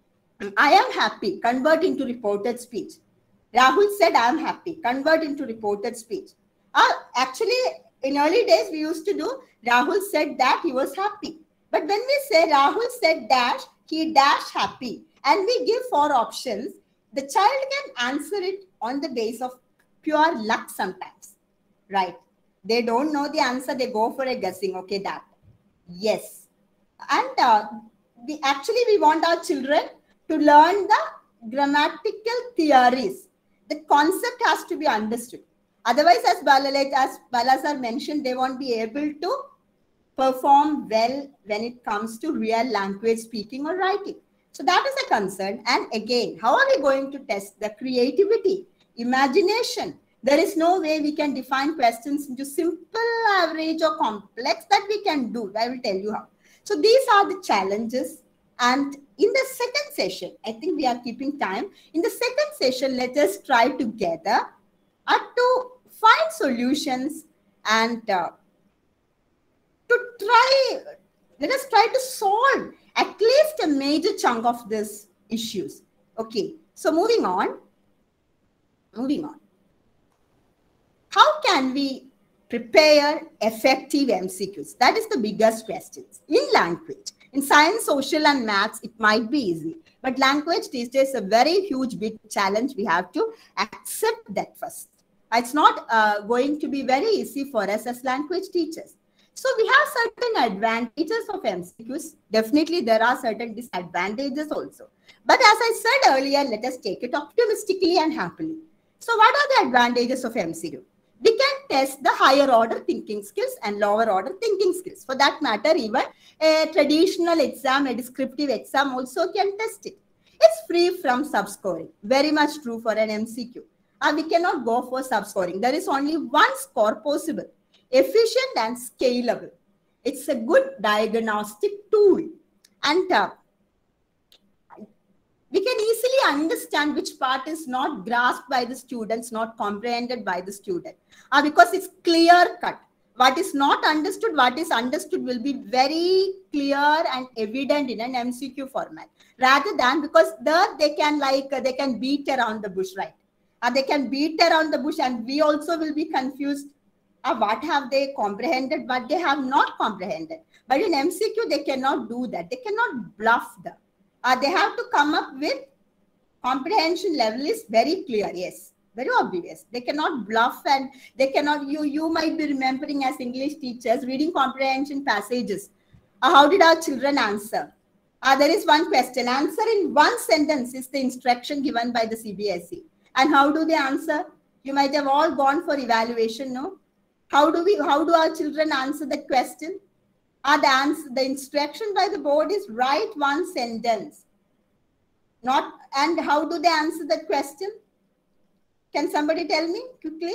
I am happy, convert into reported speech. Rahul said, I am happy, convert into reported speech. Uh, actually, in early days, we used to do, Rahul said that he was happy. But when we say Rahul said dash, he dash happy, and we give four options, the child can answer it on the basis of pure luck sometimes, right? They don't know the answer, they go for a guessing, okay, that. Yes. And uh, we actually, we want our children to learn the grammatical theories. The concept has to be understood. Otherwise, as Bala, as Bala sir mentioned, they won't be able to perform well when it comes to real language speaking or writing. So that is a concern. And again, how are we going to test the creativity, imagination? There is no way we can define questions into simple, average or complex that we can do. I will tell you how. So these are the challenges. And in the second session, I think we are keeping time. In the second session, let us try together uh, to find solutions and uh, to try, let us try to solve at least a major chunk of these issues. Okay, so moving on, moving on. How can we prepare effective M C Qs? That is the biggest question. In language, in science, social and maths, it might be easy. But language these days is a very huge, big challenge. We have to accept that first. It's not uh, going to be very easy for us as language teachers. So we have certain advantages of M C Qs. Definitely there are certain disadvantages also. But as I said earlier, let us take it optimistically and happily. So what are the advantages of M C Q? We can test the higher order thinking skills and lower order thinking skills. For that matter, even a traditional exam, a descriptive exam also can test it. It's free from subscoring. Very much true for an M C Q. And we cannot go for subscoring. There is only one score possible. Efficient and scalable. It's a good diagnostic tool. And uh, we can easily understand which part is not grasped by the students, not comprehended by the student. Uh, because it's clear cut. What is not understood, what is understood will be very clear and evident in an M C Q format. Rather than, because there they can like, uh, they can beat around the bush, right? Uh, they can beat around the bush and we also will be confused. Uh, what have they comprehended, what they have not comprehended. But in M C Q, they cannot do that. They cannot bluff them. Uh, they have to come up with comprehension level is very clear. Yes, very obvious. They cannot bluff and they cannot, you, you might be remembering as English teachers, reading comprehension passages. Uh, how did our children answer? Uh, there is one question. Answer in one sentence is the instruction given by the C B S E. And how do they answer? You might have all gone for evaluation, no? How do we, how do our children answer that question? Uh, the, answer, the instruction by the board is write one sentence. Not, and how do they answer that question? Can somebody tell me quickly?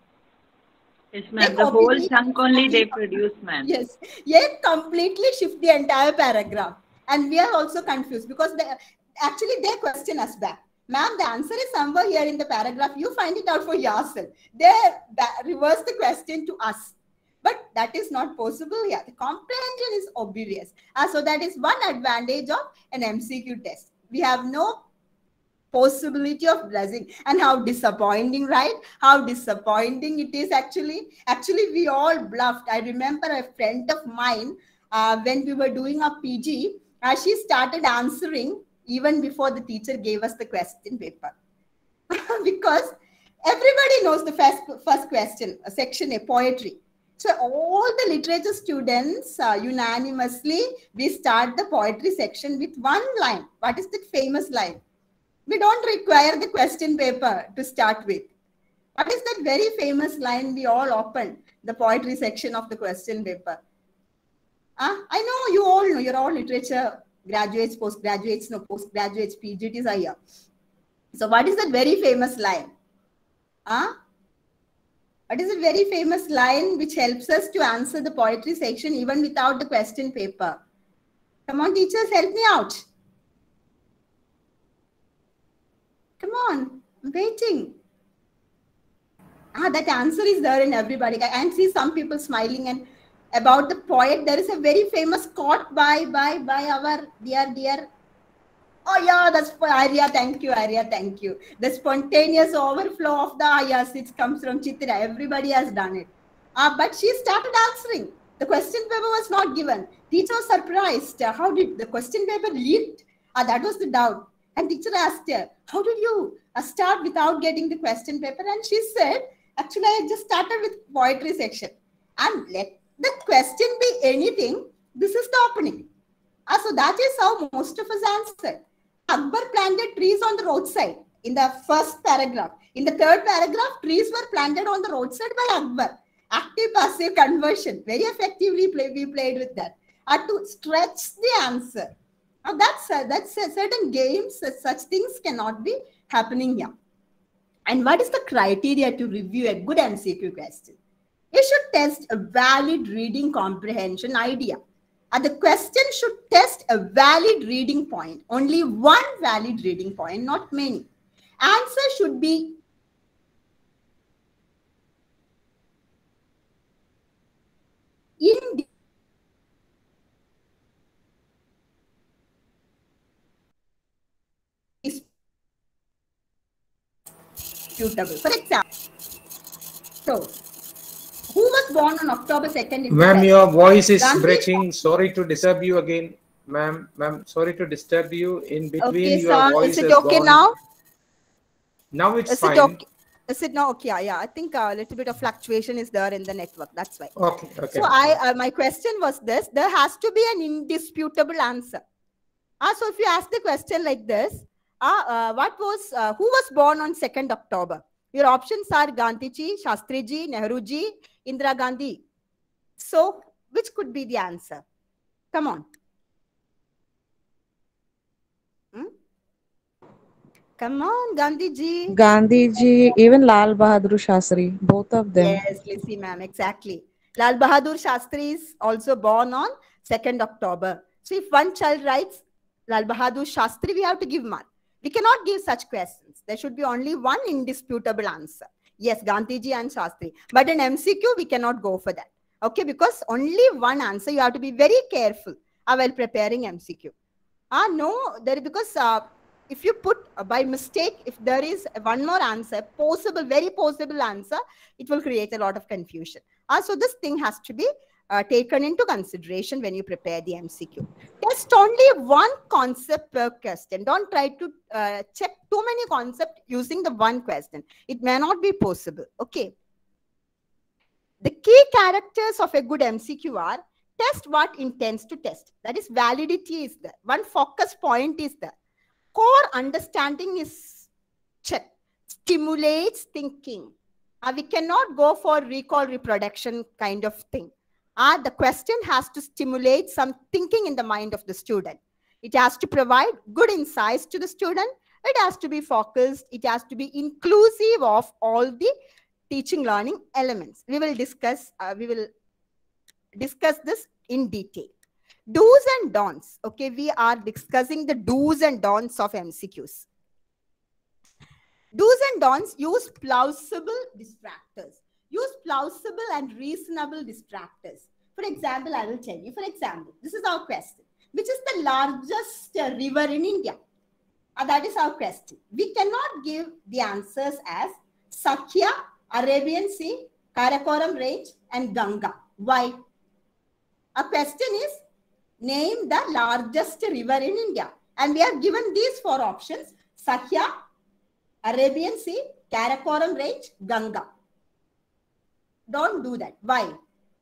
Yes, ma'am. The whole chunk only they produce, ma'am. Yes. Yet completely shift the entire paragraph. And we are also confused because they, actually they question us back. Ma'am, the answer is somewhere here in the paragraph. You find it out for yourself. They reverse the question to us. But that is not possible here. The comprehension is obvious. Uh, so that is one advantage of an M C Q test. We have no possibility of blessing. And how disappointing, right? How disappointing it is actually. Actually, we all bluffed. I remember a friend of mine, uh, when we were doing a P G, uh, she started answering even before the teacher gave us the question paper. Because everybody knows the first, first question, a section A, poetry. So all the literature students uh, unanimously, we start the poetry section with one line. What is that famous line? We don't require the question paper to start with. What is that very famous line we all open? The poetry section of the question paper. Uh, I know you all know, you're all literature graduates, postgraduates, no postgraduates, P G Ts are here. So what is that very famous line? Huh? What is a very famous line which helps us to answer the poetry section even without the question paper? Come on, teachers, help me out. Come on, I'm waiting. Ah, that answer is there in everybody. I can see some people smiling. And about the poet, there is a very famous quote by, by, by our dear, dear. Oh yeah, that's for Arya. Thank you, Arya. Thank you. The spontaneous overflow of the ah, yes, it comes from Chitra. Everybody has done it. Uh, but she started answering. The question paper was not given. Teacher was surprised. Uh, how did the question paper leaked? Uh, that was the doubt. And teacher asked her, how did you uh, start without getting the question paper? And she said, actually, I just started with poetry section. And let the question be anything. This is the opening. Uh, so that is how most of us answered. Akbar planted trees on the roadside in the first paragraph. In the third paragraph, trees were planted on the roadside by Akbar. Active passive conversion. Very effectively play, we played with that. Uh, to stretch the answer. Now that's, uh, that's uh, certain games, uh, such things cannot be happening here. And what is the criteria to review a good M C Q question? You should test a valid reading comprehension idea. And the question should test a valid reading point. Only one valid reading point, not many. Answer should be in suitable. For example, so who was born on October second? Ma'am, your voice is Gandhi breaking. Sorry to disturb you again. Ma'am, ma'am, sorry to disturb you. In between, okay, your sir. voice is it has okay gone. now? Now it's is fine. It okay? Is it now? Okay, yeah, yeah. I think a little bit of fluctuation is there in the network. That's why. Okay, okay. So I, uh, my question was this: there has to be an indisputable answer. Ah, so if you ask the question like this, ah, uh, what was, uh, who was born on second October? Your options are Gandhiji, Shastriji, Nehruji, Indira Gandhi. So which could be the answer? Come on. Hmm? Come on, Gandhiji. Gandhiji, even Lal Bahadur Shastri, both of them. Yes, Lissy ma'am, exactly. Lal Bahadur Shastri is also born on second October. So if one child writes Lal Bahadur Shastri, we have to give mark. We cannot give such questions. There should be only one indisputable answer. Yes, Gandhiji and Shastri. But in M C Q, we cannot go for that. Okay, because only one answer. You have to be very careful uh, while preparing M C Q. Ah, no, there because uh, if you put uh, by mistake, if there is one more answer, possible, very possible answer, it will create a lot of confusion. Uh, so this thing has to be uh, taken into consideration when you prepare the M C Q. Test only one concept per question. Don't try to uh, check too many concepts using the one question. It may not be possible. Okay. The key characters of a good M C Q are test what intends to test. That is, validity is there. One focus point is there. Core understanding is check. Stimulates thinking. Uh, we cannot go for recall reproduction kind of thing. Uh, the question has to stimulate some thinking in the mind of the student. It has to provide good insights to the student. It has to be focused. It has to be inclusive of all the teaching learning elements. We will discuss, uh, we will discuss this in detail. Do's and don'ts. Okay, we are discussing the do's and don'ts of M C Qs. Do's and don'ts: use plausible distractors. Use plausible and reasonable distractors. For example, I will tell you, for example, this is our question. Which is the largest uh, river in India? Uh, that is our question. We cannot give the answers as Sakhya, Arabian Sea, Karakoram Range, and Ganga. Why? Our question is, name the largest river in India. And we have given these four options: Sakhya, Arabian Sea, Karakoram Range, Ganga. Don't do that. Why?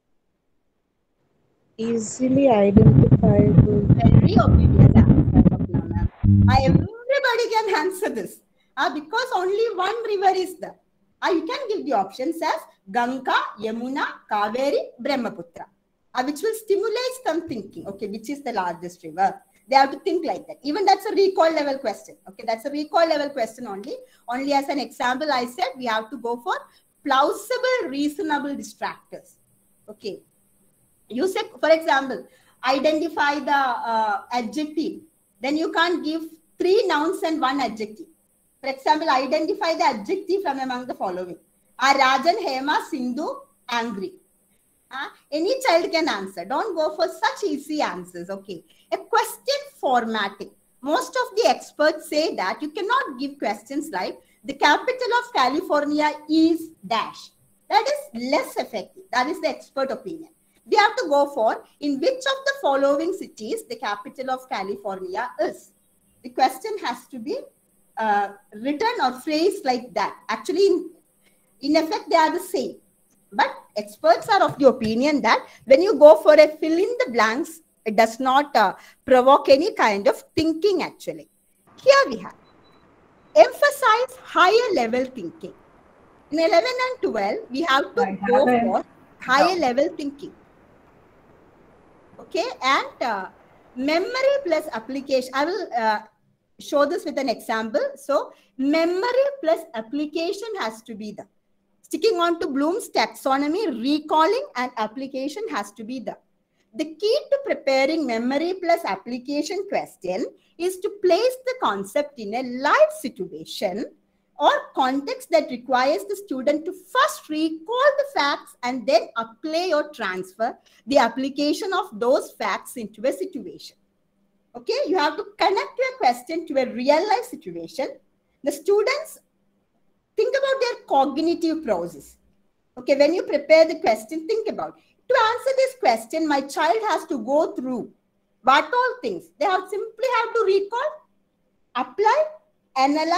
Easily identifiable. Very obvious answer. Everybody can answer this. Uh, because only one river is there. Uh, you can give the options as Ganga, Yamuna, Kaveri, Brahmaputra. Uh, which will stimulate some thinking. Okay, which is the largest river? They have to think like that. Even that's a recall level question. Okay, that's a recall level question only. Only as an example, I said we have to go for plausible, reasonable distractors. Okay. You said, for example, identify the uh, adjective. Then you can't give three nouns and one adjective. For example, identify the adjective from among the following. Are Rajan, Hema, Sindhu angry? Uh, any child can answer. Don't go for such easy answers. Okay. A question formatting. Most of the experts say that you cannot give questions like the capital of California is dash. That is less effective. That is the expert opinion. We have to go for in which of the following cities the capital of California is. The question has to be uh, written or phrased like that. Actually, in, in effect, they are the same. But experts are of the opinion that when you go for a fill in the blanks, it does not uh, provoke any kind of thinking actually. Here we have emphasize higher level thinking. In eleven and twelve, we have to I go haven't. for higher level thinking. Okay, and uh, memory plus application. I will uh, show this with an example. So memory plus application has to be there. Sticking on to Bloom's taxonomy, recalling and application has to be there. The key to preparing memory plus application question is to place the concept in a live situation or context that requires the student to first recall the facts and then apply or transfer the application of those facts into a situation. Okay, you have to connect your question to a real life situation. The students think about their cognitive process. Okay, when you prepare the question, think about it. To answer this question, my child has to go through what all things? They have simply have to recall, apply, analyze,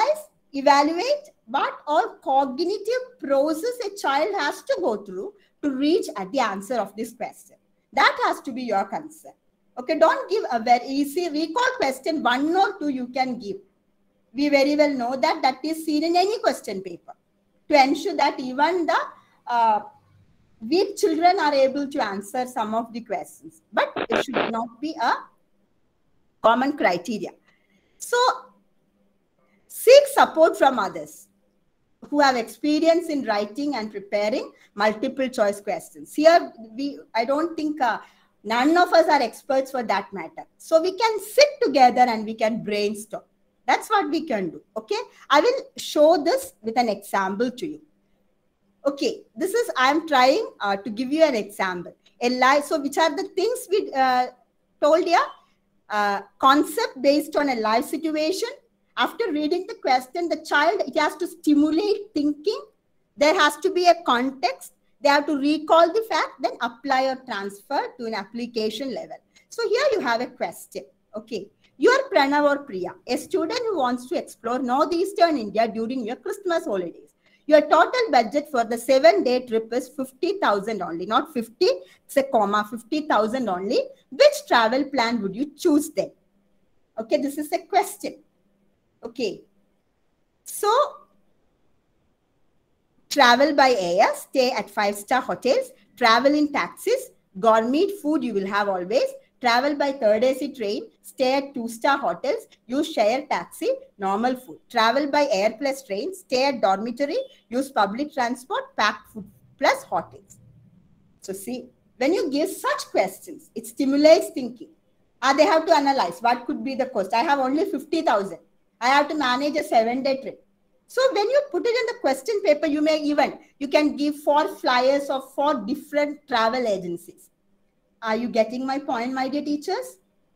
evaluate what all cognitive process a child has to go through to reach at the answer of this question. That has to be your concern. Okay, don't give a very easy recall question, one or two you can give. We very well know that that is seen in any question paper to ensure that even the uh, weak children are able to answer some of the questions. But it should not be a common criteria. So, seek support from others who have experience in writing and preparing multiple choice questions. Here, we I don't think uh, none of us are experts for that matter. So we can sit together and we can brainstorm. That's what we can do. Okay, I will show this with an example to you. Okay, this is I'm trying uh, to give you an example. A life. So which are the things we uh, told here? Uh, concept based on a life situation. After reading the question, the child, it has to stimulate thinking. There has to be a context. They have to recall the fact, then apply or transfer to an application level. So here you have a question. Okay. You are Pranav or Priya, a student who wants to explore northeastern India during your Christmas holidays. Your total budget for the seven-day trip is fifty thousand only. Not fifty, it's a comma, fifty thousand only. Which travel plan would you choose then? Okay, this is a question. Okay. So, travel by air, stay at five-star hotels, travel in taxis, gourmet food you will have always, travel by third A C train, stay at two-star hotels, use share taxi, normal food. Travel by air plus train, stay at dormitory, use public transport, packed food plus hotels. So see, when you give such questions, it stimulates thinking. Ah, they have to analyze what could be the cost. I have only fifty thousand. I have to manage a seven-day trip. So when you put it in the question paper, you may even, you can give four flyers of four different travel agencies. Are you getting my point, my dear teachers?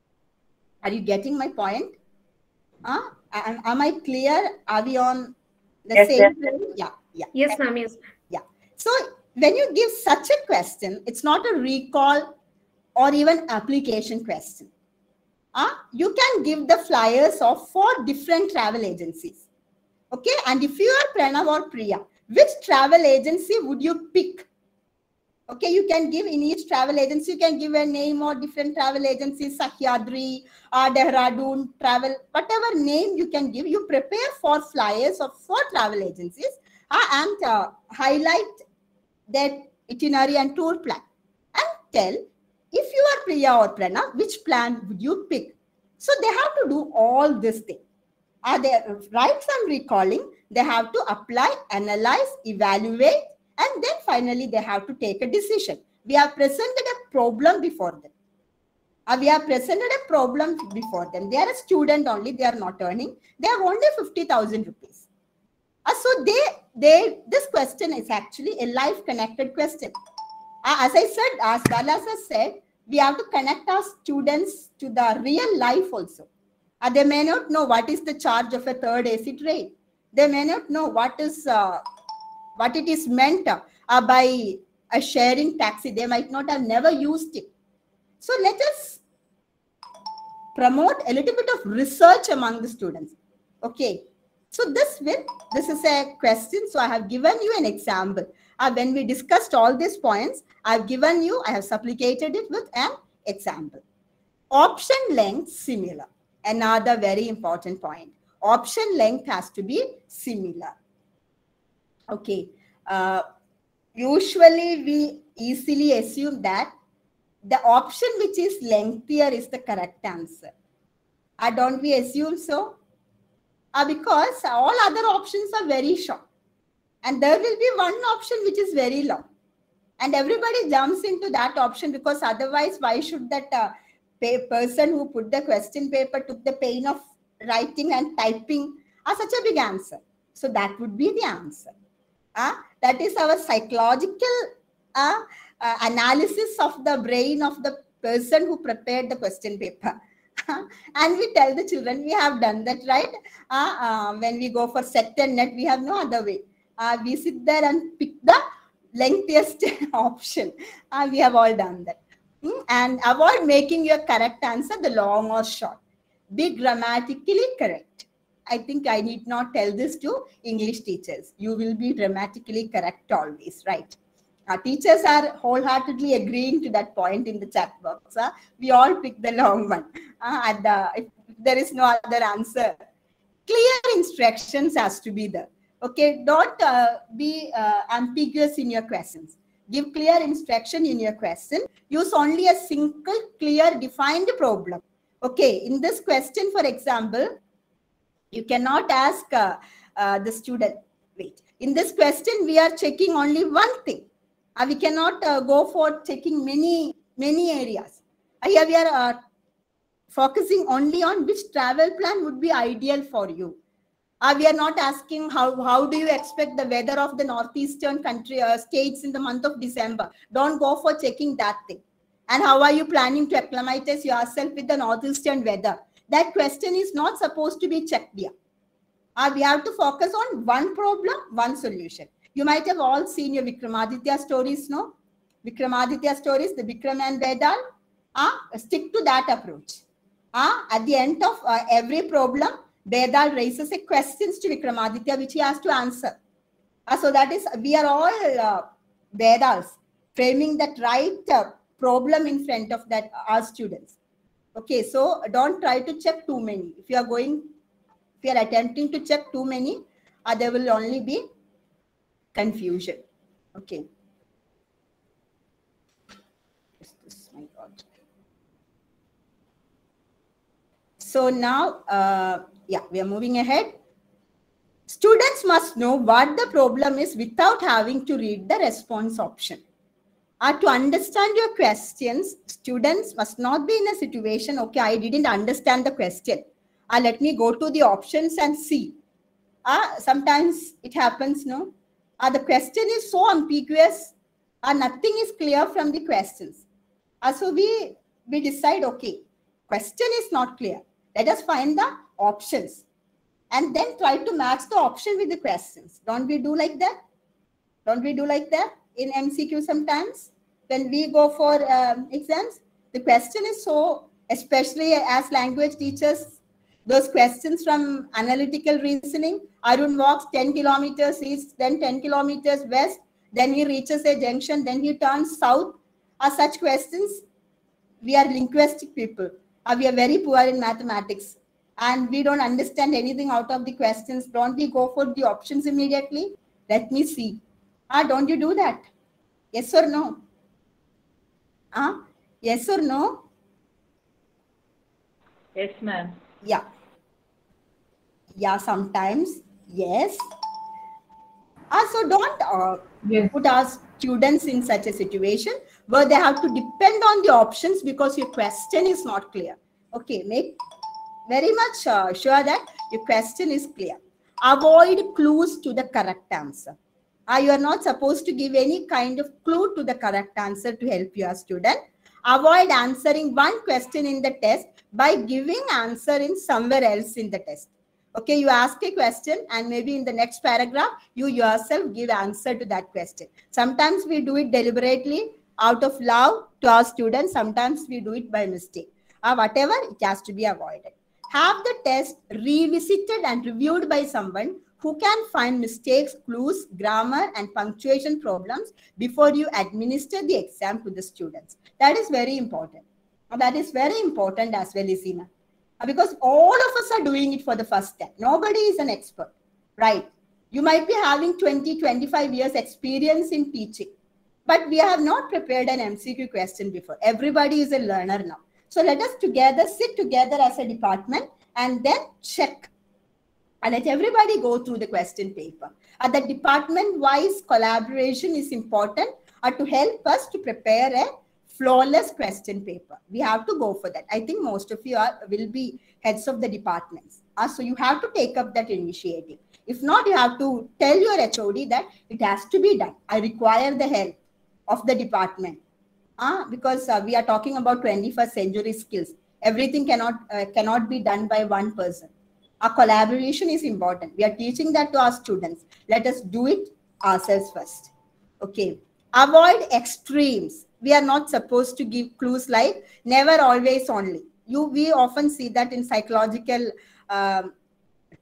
Are you getting my point? Uh, am, am I clear? Are we on the Yes, same yes. level? Yeah, yeah. Yes, ma'am. Yes. Yeah. So when you give such a question, it's not a recall or even application question. Uh, you can give the flyers of four different travel agencies. Okay. And if you are Pranav or Priya, which travel agency would you pick? Okay, you can give in each travel agency, you can give a name or different travel agencies, Sahyadri, uh, Dehradun, travel, whatever name you can give. You prepare four flyers of four travel agencies uh, and uh, highlight their itinerary and tour plan. And tell, if you are Priya or Pranav, which plan would you pick? So they have to do all this thing. Uh, they right from recalling, they have to apply, analyze, evaluate, and then finally they have to take a decision. We have presented a problem before them. Uh, we have presented a problem before them. They are a student only, they are not earning. They have only fifty thousand rupees. Uh, so they, they, this question is actually a life connected question. Uh, as I said, as well as I said, we have to connect our students to the real life also. Uh, they may not know what is the charge of a third A C train. They may not know what is uh, what it is meant uh, by a sharing taxi. They might not have never used it. So let us promote a little bit of research among the students. Okay. So this will, this is a question. So I have given you an example. Uh, when we discussed all these points, I have given you, I have supplicated it with an example. Option length similar. Another very important point. Option length has to be similar. Okay. Uh, usually we easily assume that the option which is lengthier is the correct answer. Uh, don't we assume so? Uh, because all other options are very short. And there will be one option which is very long. And everybody jumps into that option because otherwise why should that uh, person who put the question paper took the pain of writing and typing uh, such a big answer? So that would be the answer. Uh, that is our psychological uh, uh, analysis of the brain of the person who prepared the question paper. And we tell the children, we have done that, right? Uh, uh, when we go for set and net, we have no other way. Uh, we sit there and pick the lengthiest option. Uh, we have all done that. Mm? And avoid making your correct answer the long or short. Be grammatically correct. I think I need not tell this to English teachers. You will be grammatically correct always, right? Our teachers are wholeheartedly agreeing to that point in the chat box. Huh? We all pick the long one. Uh, and uh, if there is no other answer, clear instructions has to be there. Okay, don't uh, be uh, ambiguous in your questions. Give clear instruction in your question. Use only a single, clear, defined problem. Okay, in this question, for example, you cannot ask uh, uh, the student, wait, in this question, we are checking only one thing. Uh, we cannot uh, go for checking many, many areas. Uh, here we are uh, focusing only on which travel plan would be ideal for you. Uh, we are not asking how, how do you expect the weather of the northeastern country uh, states in the month of December. Don't go for checking that thing. And how are you planning to acclimatize yourself with the northeastern weather? That question is not supposed to be checked here. Uh, we have to focus on one problem, one solution. You might have all seen your Vikramaditya stories, no? Vikramaditya stories, the Vikram and Vedal. Uh, stick to that approach. Uh, at the end of uh, every problem, Vedal raises a questions to Vikramaditya which he has to answer. Uh, so that is, we are all uh, Vedals framing that right uh, problem in front of that our students. Okay, so don't try to check too many. If you are going, if you are attempting to check too many, uh, there will only be confusion. Okay. My God. So now, uh, yeah, we are moving ahead. Students must know what the problem is without having to read the response option. Uh, to understand your questions, students must not be in a situation, okay, I didn't understand the question. Uh, let me go to the options and see. Uh, sometimes it happens, no? Uh, the question is so ambiguous, uh, nothing is clear from the questions. Uh, so we, we decide, okay, question is not clear. Let us find the options and then try to match the option with the questions. Don't we do like that? Don't we do like that in M C Q sometimes? When we go for um, exams, the question is so, especially as language teachers, those questions from analytical reasoning, Arun walks ten kilometers east, then ten kilometers west, then he reaches a junction, then he turns south. Are such questions? We are linguistic people. Uh, we are very poor in mathematics and we don't understand anything out of the questions. Don't we go for the options immediately? Let me see. Ah, don't you do that? Yes or no? Ah, yes or no? Yes, ma'am. Yeah. Yeah, sometimes. Yes. Ah, so don't uh, Yes. put our students in such a situation where they have to depend on the options because your question is not clear. Okay, make very much uh, sure that your question is clear. Avoid clues to the correct answer. Uh, you are not supposed to give any kind of clue to the correct answer to help your student. Avoid answering one question in the test by giving answer in somewhere else in the test. Okay, you ask a question and maybe in the next paragraph, you yourself give answer to that question. Sometimes we do it deliberately out of love to our students. Sometimes we do it by mistake. Uh, whatever, it has to be avoided. Have the test revisited and reviewed by someone who can find mistakes, clues, grammar, and punctuation problems before you administer the exam to the students. That is very important. That is very important as well, Isina. Because all of us are doing it for the first time. Nobody is an expert, right? You might be having twenty, twenty-five years experience in teaching, but we have not prepared an M C Q question before. Everybody is a learner now. So let us together, sit together as a department and then check. And let everybody go through the question paper. Uh, the department-wise collaboration is important uh, to help us to prepare a flawless question paper. We have to go for that. I think most of you are will be heads of the departments. Uh, so you have to take up that initiative. If not, you have to tell your H O D that it has to be done. I require the help of the department. Uh, because uh, we are talking about twenty-first century skills. Everything cannot, uh, cannot be done by one person. Our collaboration is important. We are teaching that to our students. Let us do it ourselves first. Okay. Avoid extremes. We are not supposed to give clues like never, always, only. You, we often see that in psychological um,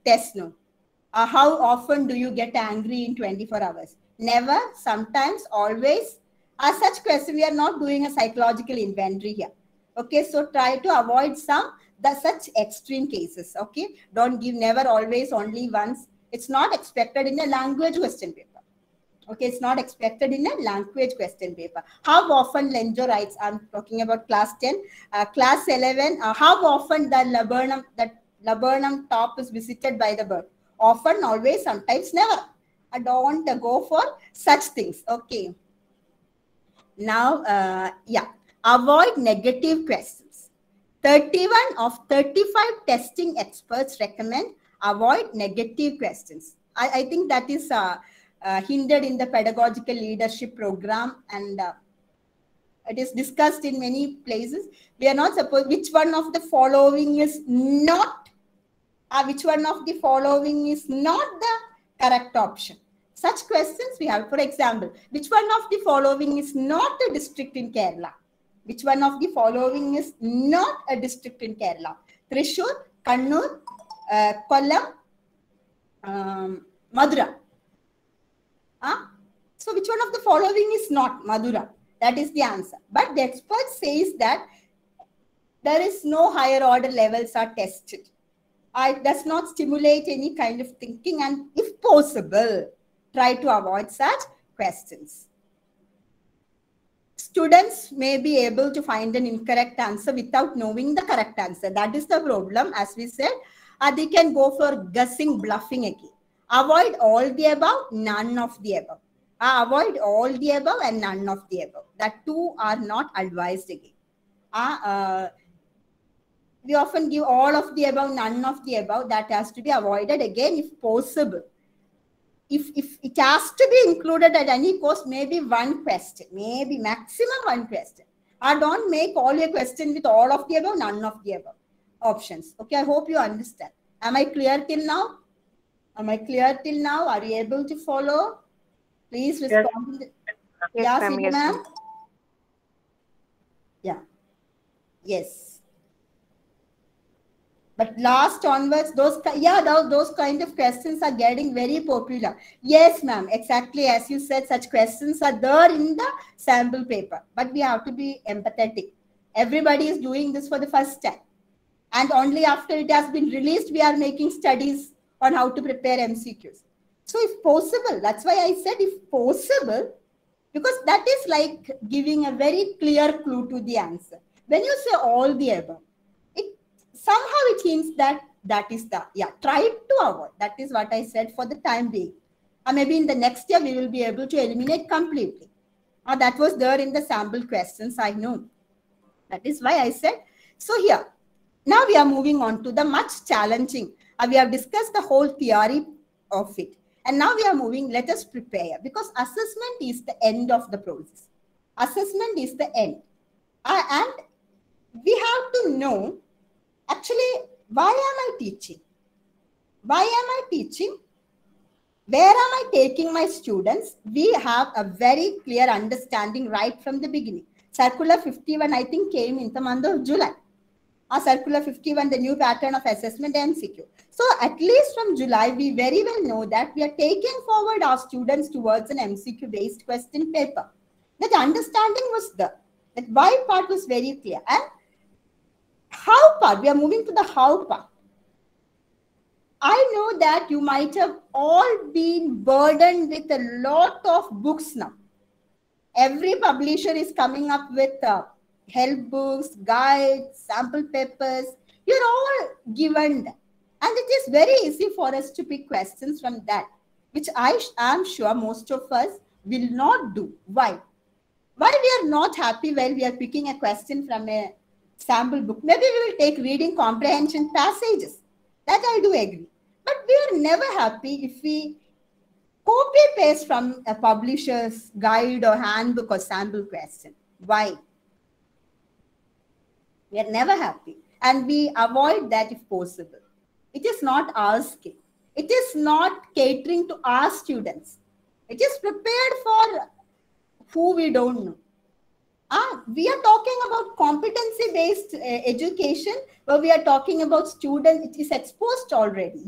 test, no. Uh, how often do you get angry in twenty-four hours? Never, sometimes, always. As such question, we are not doing a psychological inventory here. Okay, so try to avoid some the such extreme cases. Okay, don't give never, always, only, once. It's not expected in a language question paper. Okay, it's not expected in a language question paper. How often Lenjo writes? I'm talking about class ten, uh, class eleven. Uh, how often the laburnum that laburnum top is visited by the bird? Often, always, sometimes, never. I don't uh, go for such things. Okay. Now, uh, yeah, avoid negative questions. thirty-one of thirty-five testing experts recommend avoid negative questions. I, I think that is uh, uh, hinted in the pedagogical leadership program, and uh, it is discussed in many places. We are not supposed, which one of the following is not, uh, which one of the following is not the correct option. Such questions we have, for example, which one of the following is not a district in Kerala? Which one of the following is not a district in Kerala? Thrissur, Kannur, uh, Kollam, um, Madura. Huh? So which one of the following is not Madura? That is the answer. But the expert says that there is no higher order levels are tested. Uh, it does not stimulate any kind of thinking, and if possible, try to avoid such questions. Students may be able to find an incorrect answer without knowing the correct answer. That is the problem. As we said, uh, they can go for guessing, bluffing again. Avoid all the above, none of the above. Uh, avoid all the above and none of the above. That two are not advised again. Uh, uh, we often give all of the above, none of the above. That has to be avoided again if possible. If, if it has to be included at any cost, maybe one question, maybe maximum one question. Or don't make all your question with all of the above, none of the above options. Okay, I hope you understand. Am I clear till now? Am I clear till now? Are you able to follow? Please respond. Yes, Yeah, ma'am. Yes, ma'am. ma'am. Yeah. Yes. But last onwards, those yeah, those, those kind of questions are getting very popular. Yes, ma'am. Exactly as you said, such questions are there in the sample paper. But we have to be empathetic. Everybody is doing this for the first time. And only after it has been released, we are making studies on how to prepare M C Qs. So if possible, that's why I said if possible, because that is like giving a very clear clue to the answer. When you say all the above, it somehow it hints that that is the, yeah, try to avoid. That is what I said for the time being. Or maybe in the next year, we will be able to eliminate completely. Or that was there in the sample questions, I know. That is why I said, so here, now we are moving on to the much challenging. Uh, we have discussed the whole theory of it. And now we are moving, let us prepare, because assessment is the end of the process. Assessment is the end. Uh, and we have to know, actually, why am I teaching? Why am I teaching? Where am I taking my students? We have a very clear understanding right from the beginning. Circular fifty-one, I think, came in the month of July. Uh, Circular fifty-one, the new pattern of assessment M C Q. So at least from July, we very well know that we are taking forward our students towards an M C Q based question paper. That understanding was there. That why part was very clear. And how part, we are moving to the how part. I know that you might have all been burdened with a lot of books now. Every publisher is coming up with uh, help books, guides, sample papers. You're all given them. And it is very easy for us to pick questions from that, which I am sure most of us will not do. Why? Why we are not happy while we are picking a question from a sample book? Maybe we will take reading comprehension passages. That I do agree. But we are never happy if we copy paste from a publisher's guide or handbook or sample question. Why? We are never happy. And we avoid that if possible. It is not our skill. It is not catering to our students. It is prepared for who we don't know. Ah, we are talking about competency-based uh, education, where we are talking about students. It is exposed already. Yeah,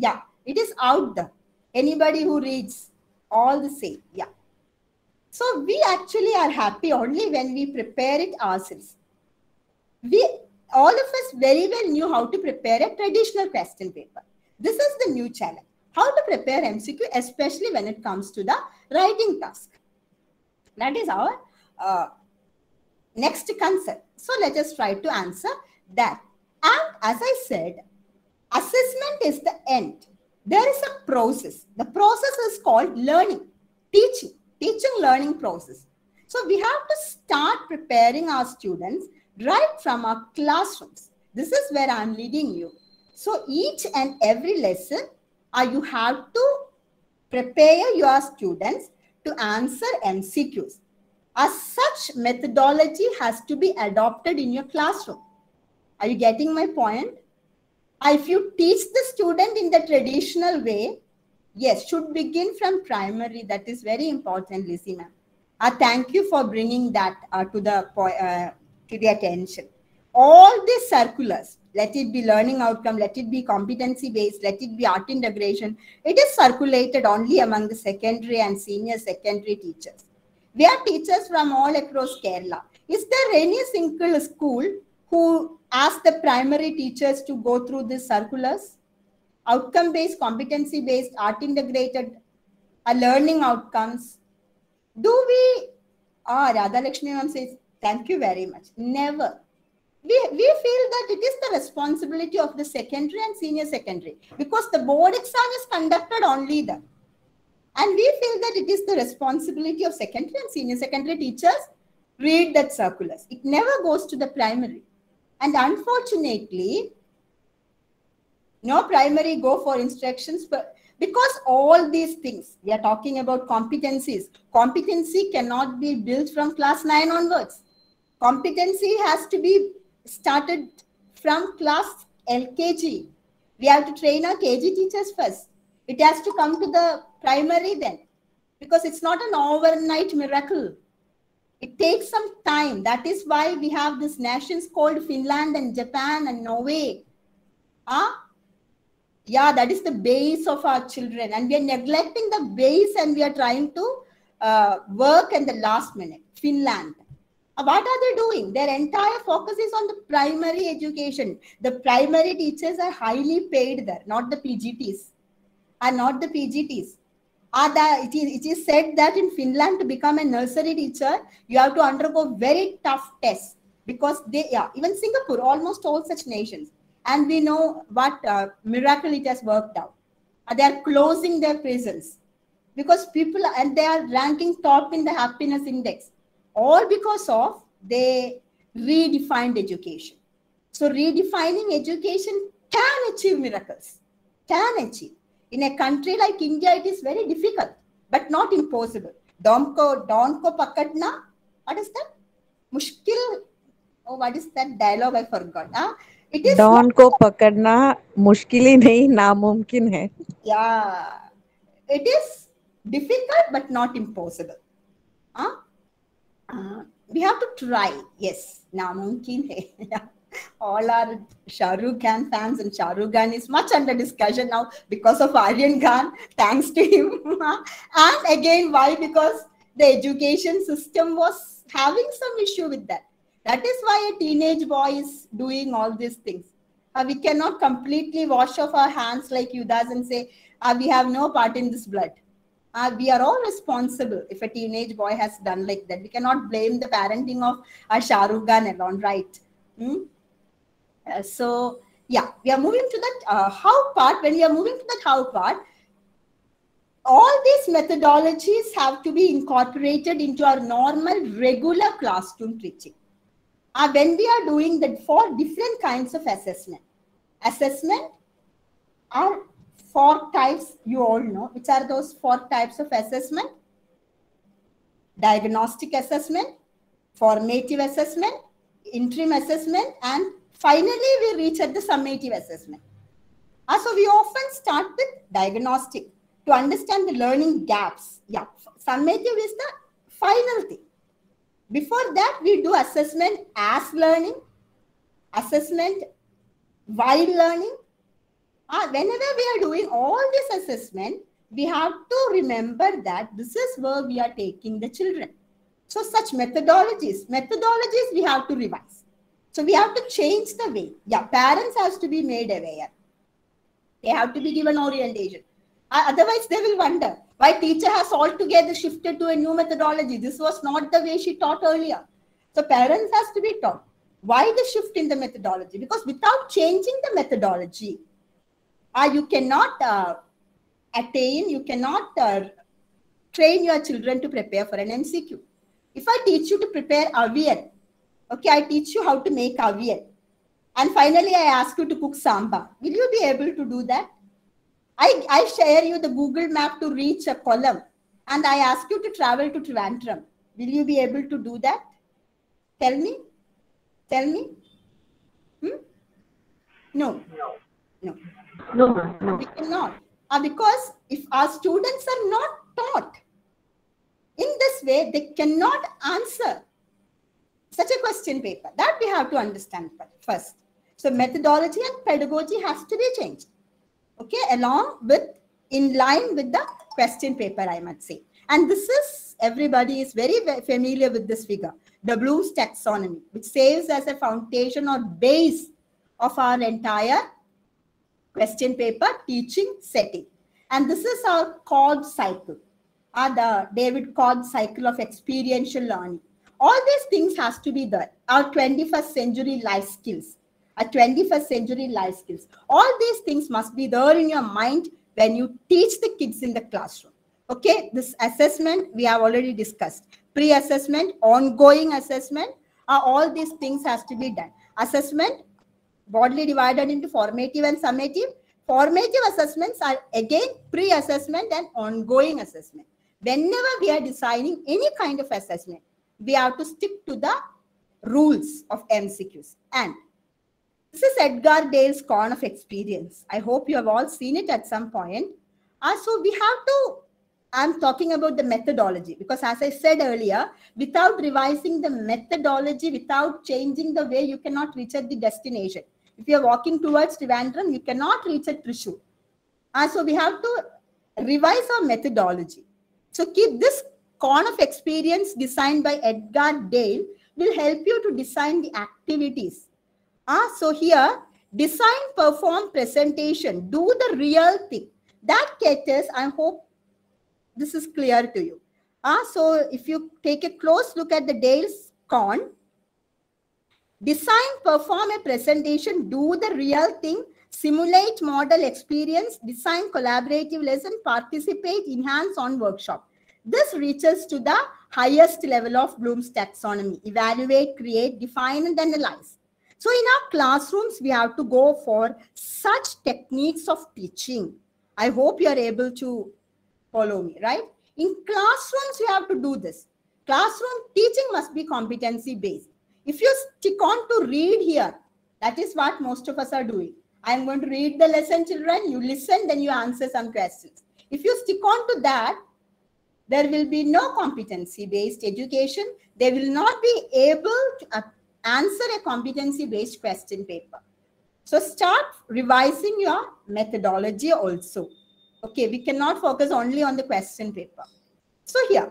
It is out there. Anybody who reads, all the same. Yeah. So we actually are happy only when we prepare it ourselves. We, all of us very well knew how to prepare a traditional question paper. This is the new challenge. How to prepare M C Q, especially when it comes to the writing task. That is our uh, next concept. So let us try to answer that. And as I said, assessment is the end. There is a process. The process is called learning, teaching, teaching learning process. So we have to start preparing our students right from our classrooms. This is where I'm leading you. So each and every lesson, uh, you have to prepare your students to answer M C Qs. As such methodology has to be adopted in your classroom. Are you getting my point? If you teach the student in the traditional way, yes, should begin from primary. That is very important, Lizzie ma'am. Uh, thank you for bringing that uh, to the uh, to the attention. All these circulars, let it be learning outcome, let it be competency based, let it be art integration, it is circulated only among the secondary and senior secondary teachers. We are teachers from all across Kerala. Is there any single school who ask the primary teachers to go through these circulars? Outcome-based, competency-based, art-integrated, uh, learning outcomes. Do we, ah, Radha Lakshmi ma'am says, thank you very much. Never. We, we feel that it is the responsibility of the secondary and senior secondary because the board exam is conducted only there. And we feel that it is the responsibility of secondary and senior secondary teachers read that circulars. It never goes to the primary. And unfortunately, no primary go for instructions, but because all these things, we are talking about competencies. Competency cannot be built from class nine onwards. Competency has to be started from class L K G. We have to train our K G teachers first. It has to come to the primary then, because it's not an overnight miracle. It takes some time. That is why we have these nations called Finland and Japan and Norway. Huh? Yeah, that is the base of our children. And we are neglecting the base and we are trying to uh, work in the last minute. Finland. Uh, what are they doing? Their entire focus is on the primary education. The primary teachers are highly paid there, not the P G Ts. Are not the P G Ts. Are the, it, is, it is said that in Finland, to become a nursery teacher, you have to undergo very tough tests because they, yeah, even Singapore, almost all such nations. And we know what uh, miracle it has worked out. Uh, they are closing their prisons because people, and they are ranking top in the happiness index, all because of they redefined education. So redefining education can achieve miracles, can achieve. In a country like India, it is very difficult, but not impossible. Donko, donko pakadna, what is that? Mushkil, oh, what is that dialogue? I forgot. Huh? It is Don को पकड़ना मुश्किल ही नहीं नामुमकिन है. Yeah, it is difficult but not impossible. Huh? Uh, we have to try. Yes, नामुमकिन है. All our Shah Rukh Khan fans, and Shah Rukh Khan is much under discussion now because of Aryan Khan, thanks to him. And again, why? Because the education system was having some issue with that. That is why a teenage boy is doing all these things. Uh, we cannot completely wash off our hands like Yudas and say, uh, we have no part in this blood. Uh, we are all responsible if a teenage boy has done like that. We cannot blame the parenting of uh, Shah Rukh Khan alone, right? Hmm? Uh, so, yeah, we are moving to that uh, how part. When we are moving to that how part, all these methodologies have to be incorporated into our normal, regular classroom teaching. Uh, when we are doing that for different kinds of assessment. Assessment are four types, you all know. Which are those four types of assessment? Diagnostic assessment, formative assessment, interim assessment, and finally we reach at the summative assessment. Uh, so we often start with diagnostic to understand the learning gaps. Yeah, summative is the final thing. Before that, we do assessment as learning, assessment while learning, Uh, whenever we are doing all this assessment, we have to remember that this is where we are taking the children. So such methodologies, methodologies we have to revise. So we have to change the way. Yeah, parents has to be made aware. They have to be given orientation. Uh, otherwise, they will wonder why teacher has altogether shifted to a new methodology. This was not the way she taught earlier. So parents has to be taught. Why the shift in the methodology? Because without changing the methodology, uh, you cannot uh, attain, you cannot uh, train your children to prepare for an M C Q. If I teach you to prepare avial, okay, I teach you how to make avial. And finally, I ask you to cook sambar. Will you be able to do that? I, I share you the Google map to reach a column. And I ask you to travel to Trivandrum. Will you be able to do that? Tell me. Tell me. Hmm? No. No. No, no. We cannot. Uh, because if our students are not taught in this way, they cannot answer such a question paper. That we have to understand first. So methodology and pedagogy has to be changed. Okay, along with, in line with the question paper, I must say. And this is, everybody is very familiar with this figure, the Bloom's taxonomy, which serves as a foundation or base of our entire question paper teaching setting. And this is our Codd cycle, or the David Codd cycle of experiential learning. All these things has to be there. Our twenty-first century life skills, our twenty-first century life skills. All these things must be there in your mind when you teach the kids in the classroom. Okay, this assessment we have already discussed. Pre-assessment, ongoing assessment, uh, all these things has to be done. Assessment, broadly divided into formative and summative. Formative assessments are again pre-assessment and ongoing assessment. Whenever we are designing any kind of assessment, we have to stick to the rules of M C Qs. And this is Edgar Dale's Cone of Experience. I hope you have all seen it at some point. Uh, so we have to, I'm talking about the methodology, because as I said earlier, without revising the methodology, without changing the way, you cannot reach at the destination. If you are walking towards Trivandrum, you cannot reach at Thrissur. Uh, so we have to revise our methodology. So keep this Cone of Experience designed by Edgar Dale will help you to design the activities. Ah, so here, design, perform, presentation, do the real thing. That caters, I hope this is clear to you. Ah, so if you take a close look at the Dale's Cone, design, perform a presentation, do the real thing, simulate model experience, design collaborative lesson, participate, enhance on workshop. This reaches to the highest level of Bloom's taxonomy. Evaluate, create, define, and analyze. So in our classrooms, we have to go for such techniques of teaching. I hope you are able to follow me, right? In classrooms, we have to do this. Classroom teaching must be competency-based. If you stick on to read here, that is what most of us are doing. I'm going to read the lesson, children. You listen, then you answer some questions. If you stick on to that, there will be no competency-based education. They will not be able to answer a competency-based question paper. So start revising your methodology also. Okay, we cannot focus only on the question paper. So here,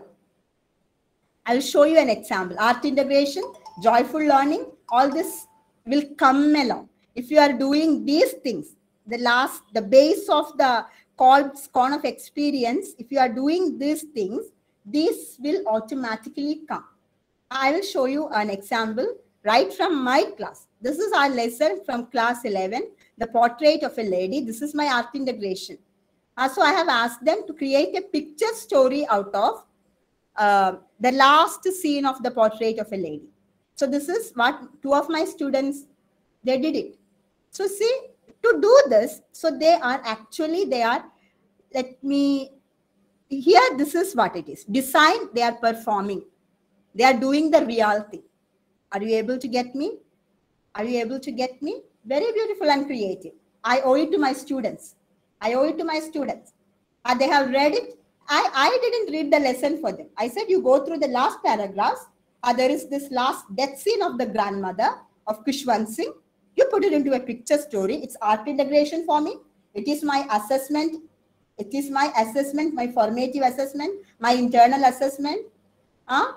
I'll show you an example. Art integration, joyful learning, all this will come along. If you are doing these things, the last, the base of the Codd's Cone of Experience, if you are doing these things, these will automatically come. I will show you an example right from my class. This is our lesson from class eleven, the portrait of a lady. This is my art integration. Uh, so I have asked them to create a picture story out of uh, the last scene of the portrait of a lady. So this is what two of my students, they did it. So see, to do this, so they are actually, they are, let me, here this is what it is. Design, they are performing. They are doing the real thing. Are you able to get me? Are you able to get me? Very beautiful and creative. I owe it to my students. I owe it to my students. Uh, they have read it. I, I didn't read the lesson for them. I said, you go through the last paragraphs. Uh, there is this last death scene of the grandmother of Khushwant Singh. You put it into a picture story. It's art integration for me. It is my assessment. It is my assessment, my formative assessment, my internal assessment. Uh,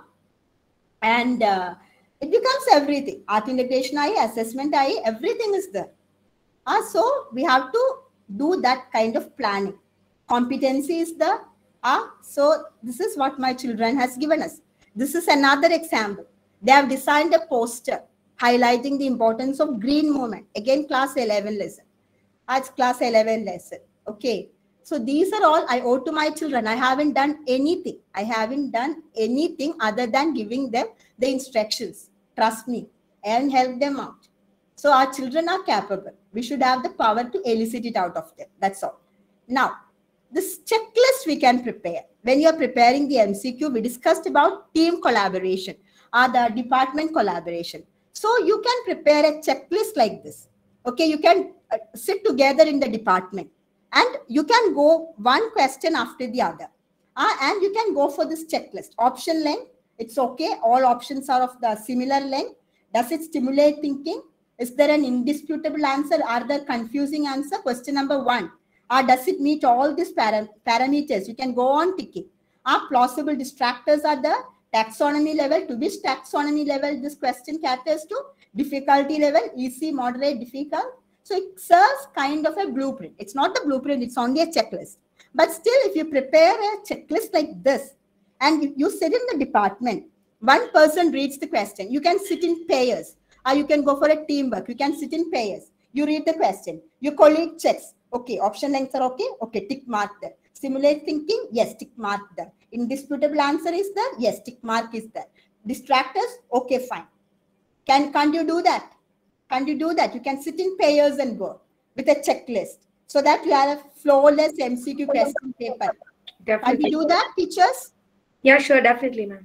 and uh, it becomes everything. Art integration I E, assessment I E, everything is there. Uh, so we have to do that kind of planning. Competency is there. Uh, so this is what my children has given us. This is another example. They have designed a poster highlighting the importance of green movement. Again, class eleven lesson. It's class eleven lesson. Okay. So these are all I owe to my children. I haven't done anything. I haven't done anything other than giving them the instructions. Trust me, and help them out. So our children are capable. We should have the power to elicit it out of them. That's all. Now, this checklist we can prepare. When you are preparing the M C Q, we discussed about team collaboration or the department collaboration. So you can prepare a checklist like this. Okay, you can uh, sit together in the department and you can go one question after the other. Uh, and you can go for this checklist. Option length, it's okay. All options are of the similar length. Does it stimulate thinking? Is there an indisputable answer? Are there confusing answer? Question number one. Or does it meet all these param parameters? You can go on ticking. Are plausible distractors are the taxonomy level? To which taxonomy level this question caters to? Difficulty level, easy, moderate, difficult. So it serves kind of a blueprint. It's not the blueprint, it's only a checklist. But still, if you prepare a checklist like this, and you, you sit in the department, one person reads the question. You can sit in pairs, or you can go for a teamwork. You can sit in pairs. You read the question. Your colleague checks. Okay, option lengths are okay. Okay, tick mark there. Stimulate thinking. Yes, tick mark there. Indisputable answer is there. Yes, tick mark is there. Distractors. Okay, fine. Can, can't you do that? Can't you do that? You can sit in pairs and go with a checklist so that you have a flawless M C Q question paper. Definitely. Can we do that, teachers? Yeah, sure, definitely, ma'am.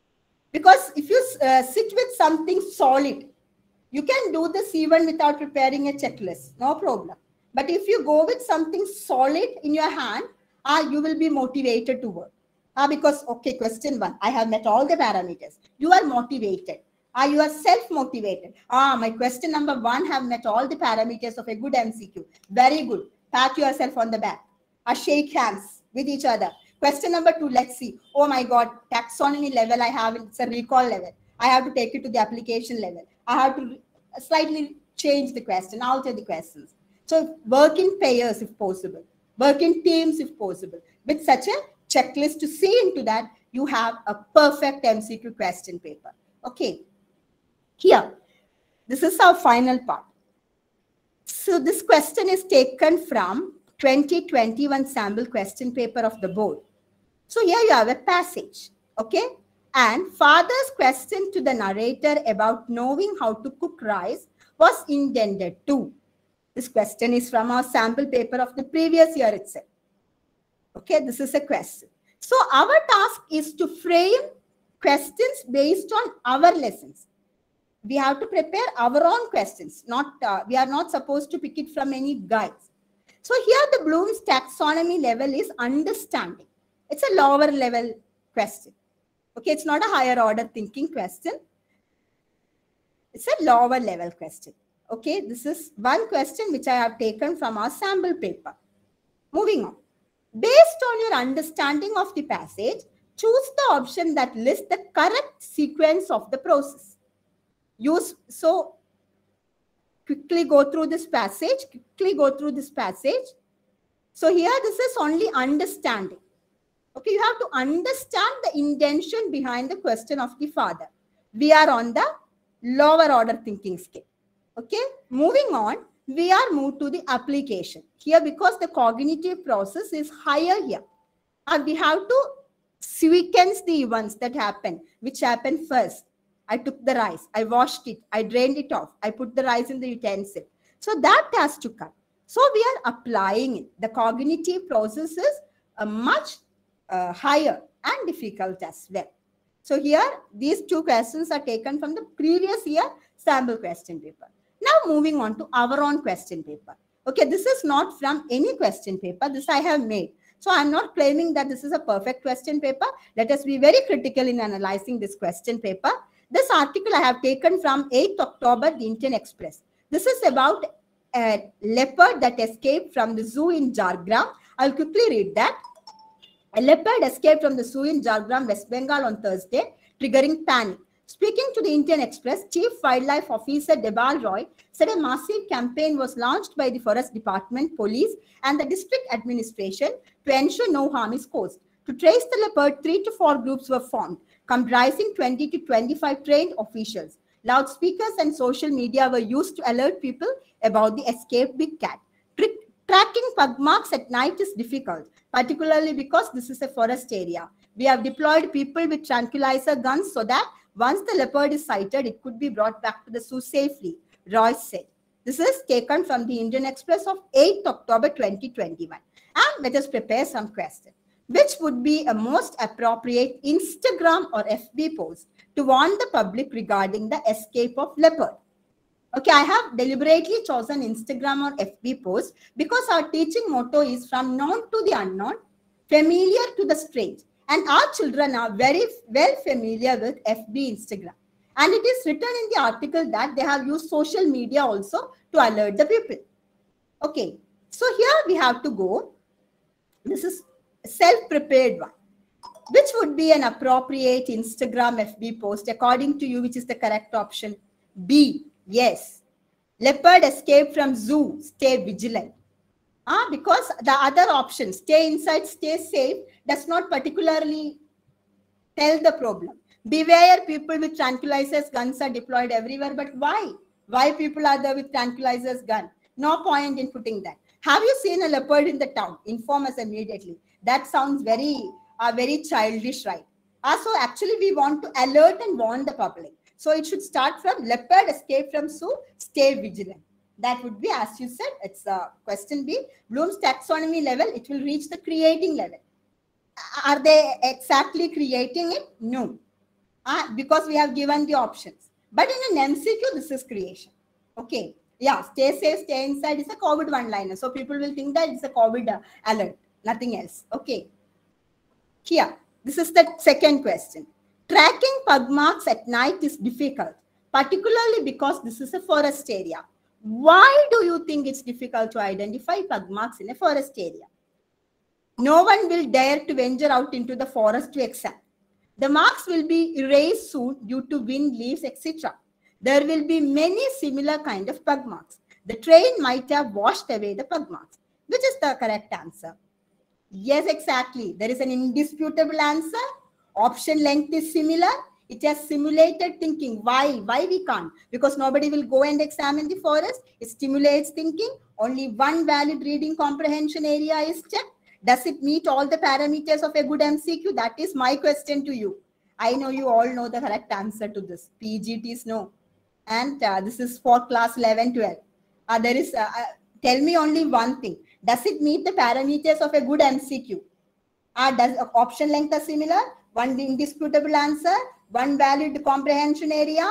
Because if you uh, sit with something solid, you can do this even without preparing a checklist. No problem. But if you go with something solid in your hand, uh, you will be motivated to work. Uh, because, okay, question one, I have met all the parameters. You are motivated. Uh, you are self-motivated. Ah, my question number one have met all the parameters of a good M C Q. Very good. Pat yourself on the back. Uh, shake hands with each other. Question number two, let's see. Oh my God, taxonomy level I have, it's a recall level. I have to take it to the application level. I have to slightly change the question, alter the questions. So work in pairs if possible. Work in teams if possible. With such a checklist to see into that, you have a perfect M C Q question paper. Okay. Here, this is our final part. So this question is taken from twenty twenty-one sample question paper of the board. So here you have a passage, okay? And father's question to the narrator about knowing how to cook rice was intended to. This question is from our sample paper of the previous year itself. Okay, this is a question. So our task is to frame questions based on our lessons. We have to prepare our own questions. Not uh, we are not supposed to pick it from any guides. So here the Bloom's taxonomy level is understanding. It's a lower level question. Okay, it's not a higher order thinking question. It's a lower level question. Okay, this is one question which I have taken from our sample paper. Moving on. Based on your understanding of the passage, choose the option that lists the correct sequence of the process. Use, so quickly go through this passage, quickly go through this passage. So here this is only understanding. Okay, you have to understand the intention behind the question of the father. We are on the lower order thinking scale. Okay, moving on, we are moved to the application. Here, because the cognitive process is higher here, and we have to sequence the events that happen, which happen first. I took the rice, I washed it, I drained it off, I put the rice in the utensil. So that has to come. So we are applying it. The cognitive process is a much uh, higher and difficult as well. So here, these two questions are taken from the previous year sample question paper. Now moving on to our own question paper. Okay, this is not from any question paper. This I have made. So I'm not claiming that this is a perfect question paper. Let us be very critical in analyzing this question paper. This article I have taken from eighth October, the Indian Express. This is about a leopard that escaped from the zoo in Jhargram. I'll quickly read that. A leopard escaped from the zoo in Jhargram, West Bengal on Thursday, triggering panic. Speaking to the Indian Express, Chief Wildlife Officer Debal Roy said a massive campaign was launched by the Forest Department, police, and the district administration to ensure no harm is caused. To trace the leopard, three to four groups were formed, comprising twenty to twenty-five trained officials. Loudspeakers and social media were used to alert people about the escaped big cat. Trick Tracking pug marks at night is difficult, particularly because this is a forest area. We have deployed people with tranquilizer guns so that once the leopard is sighted, it could be brought back to the zoo safely, Royce said. This is taken from the Indian Express of eighth October twenty twenty-one. And let us prepare some questions. Which would be a most appropriate Instagram or F B post to warn the public regarding the escape of leopard? Okay, I have deliberately chosen Instagram or F B post because our teaching motto is from known to the unknown, familiar to the strange. And our children are very well familiar with F B, Instagram. And it is written in the article that they have used social media also to alert the people. Okay, so here we have to go. This is a self-prepared one. Which would be an appropriate Instagram F B post according to you, which is the correct option? B. Yes. Leopard escaped from zoo. Stay vigilant. Ah, because the other option, stay inside, stay safe, does not particularly tell the problem. Beware, people with tranquilizers guns are deployed everywhere. But why? Why people are there with tranquilizers gun? No point in putting that. Have you seen a leopard in the town? Inform us immediately. That sounds very, uh, very childish, right? Ah, so actually we want to alert and warn the public. So it should start from leopard escape from zoo, stay vigilant. That would be, as you said, it's uh, question B. Bloom's taxonomy level, it will reach the creating level. Are they exactly creating it? No. Uh, because we have given the options. But in an M C Q, this is creation. Okay. Yeah, stay safe, stay inside is a COVID one-liner. So people will think that it's a COVID uh, alert, nothing else. Okay. Here, this is the second question. Tracking pug marks at night is difficult, particularly because this is a forest area. Why do you think it's difficult to identify pug marks in a forest area? No one will dare to venture out into the forest to examine. The marks will be erased soon due to wind, leaves, et cetera. There will be many similar kind of pug marks. The train might have washed away the pug marks. Which is the correct answer? Yes, exactly. There is an indisputable answer. Option length is similar. It has simulated thinking. Why? Why we can't? Because nobody will go and examine the forest. It stimulates thinking. Only one valid reading comprehension area is checked. Does it meet all the parameters of a good M C Q? That is my question to you. I know you all know the correct answer to this. P G Ts no. And uh, this is for class eleven, twelve. Uh, there is, uh, uh, tell me only one thing. Does it meet the parameters of a good M C Q? Uh, does uh, option length are similar? One indisputable answer? One valid comprehension area?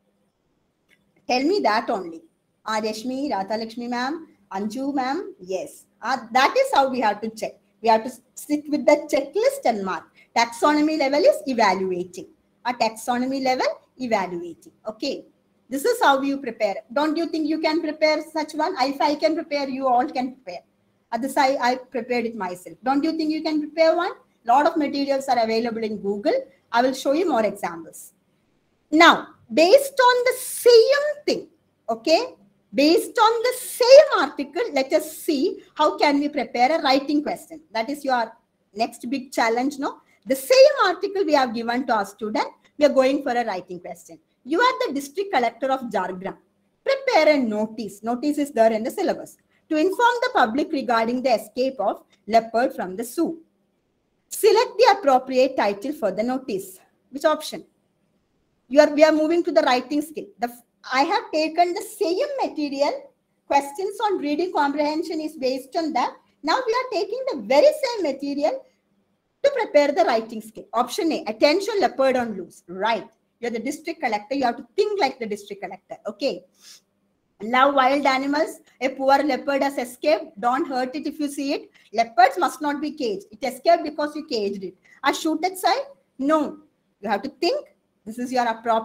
Tell me that only. Uh, Rashmi, Radha Lakshmi ma'am, Anju ma'am, yes. Uh, that is how we have to check. We have to sit with the checklist and mark. Taxonomy level is evaluating. A taxonomy level, evaluating. Okay. This is how you prepare. Don't you think you can prepare such one? If I can prepare, you all can prepare. At this, I, I prepared it myself. Don't you think you can prepare one? Lot of materials are available in Google. I will show you more examples. Now, based on the same thing, okay, based on the same article, let us see how can we prepare a writing question. That is your next big challenge, no? The same article we have given to our student, we are going for a writing question. You are the district collector of Jhargram. Prepare a notice. Notice is there in the syllabus to inform the public regarding the escape of leopard from the zoo. Select the appropriate title for the notice. Which option? You are, we are moving to the writing skill. The, I have taken the same material. Questions on reading comprehension is based on that. Now we are taking the very same material to prepare the writing skill. Option A, attention, leopard on loose. Right. You're the district collector. You have to think like the district collector. Okay. Love wild animals. A poor leopard has escaped. Don't hurt it if you see it. Leopards must not be caged. It escaped because you caged it. A shoot at sight? No. You have to think. This is your appropriate.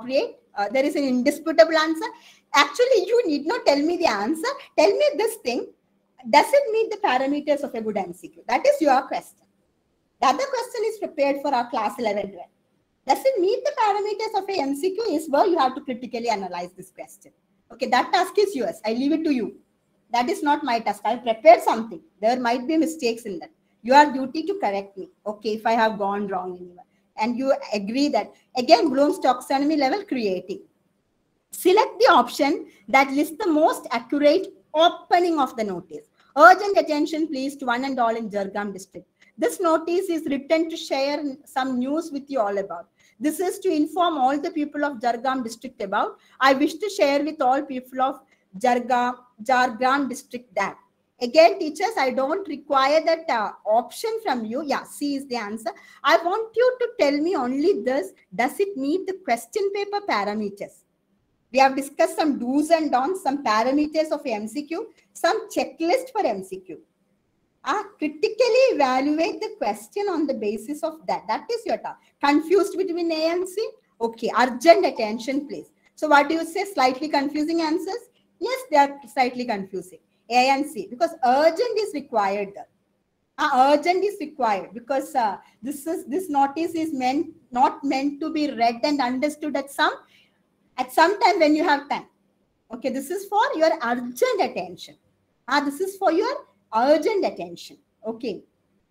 uh, there is an indisputable answer. Actually, you need not tell me the answer. Tell me this thing. Does it meet the parameters of a good M C Q? That is your question. The other question is prepared for our class eleven twelve. Does it meet the parameters of a M C Q? Is where you have to critically analyze this question. Okay, that task is yours. I leave it to you. That is not my task. I prepared something. There might be mistakes in that. Your duty to correct me. Okay, if I have gone wrong anywhere. And you agree that, again, Bloom's taxonomy level creating. Select the option that lists the most accurate opening of the notice. Urgent attention, please, to one and all in Jargam district. This notice is written to share some news with you all about. This is to inform all the people of Jargam district about. I wish to share with all people of Jargam, Jargram district that. Again, teachers, I don't require that uh, option from you. Yeah, C is the answer. I want you to tell me only this. Does it meet the question paper parameters? We have discussed some do's and don'ts, some parameters of M C Q, some checklist for M C Q. Uh, critically evaluate the question on the basis of that. That is your task. Confused between A and C? Okay, urgent attention, please. So what do you say? Slightly confusing answers? Yes, they are slightly confusing. A and C, because urgent is required. Uh, urgent is required because uh, this is this notice is meant not meant to be read and understood at some at some time when you have time. Okay, this is for your urgent attention. Uh, this is for your urgent attention. Okay,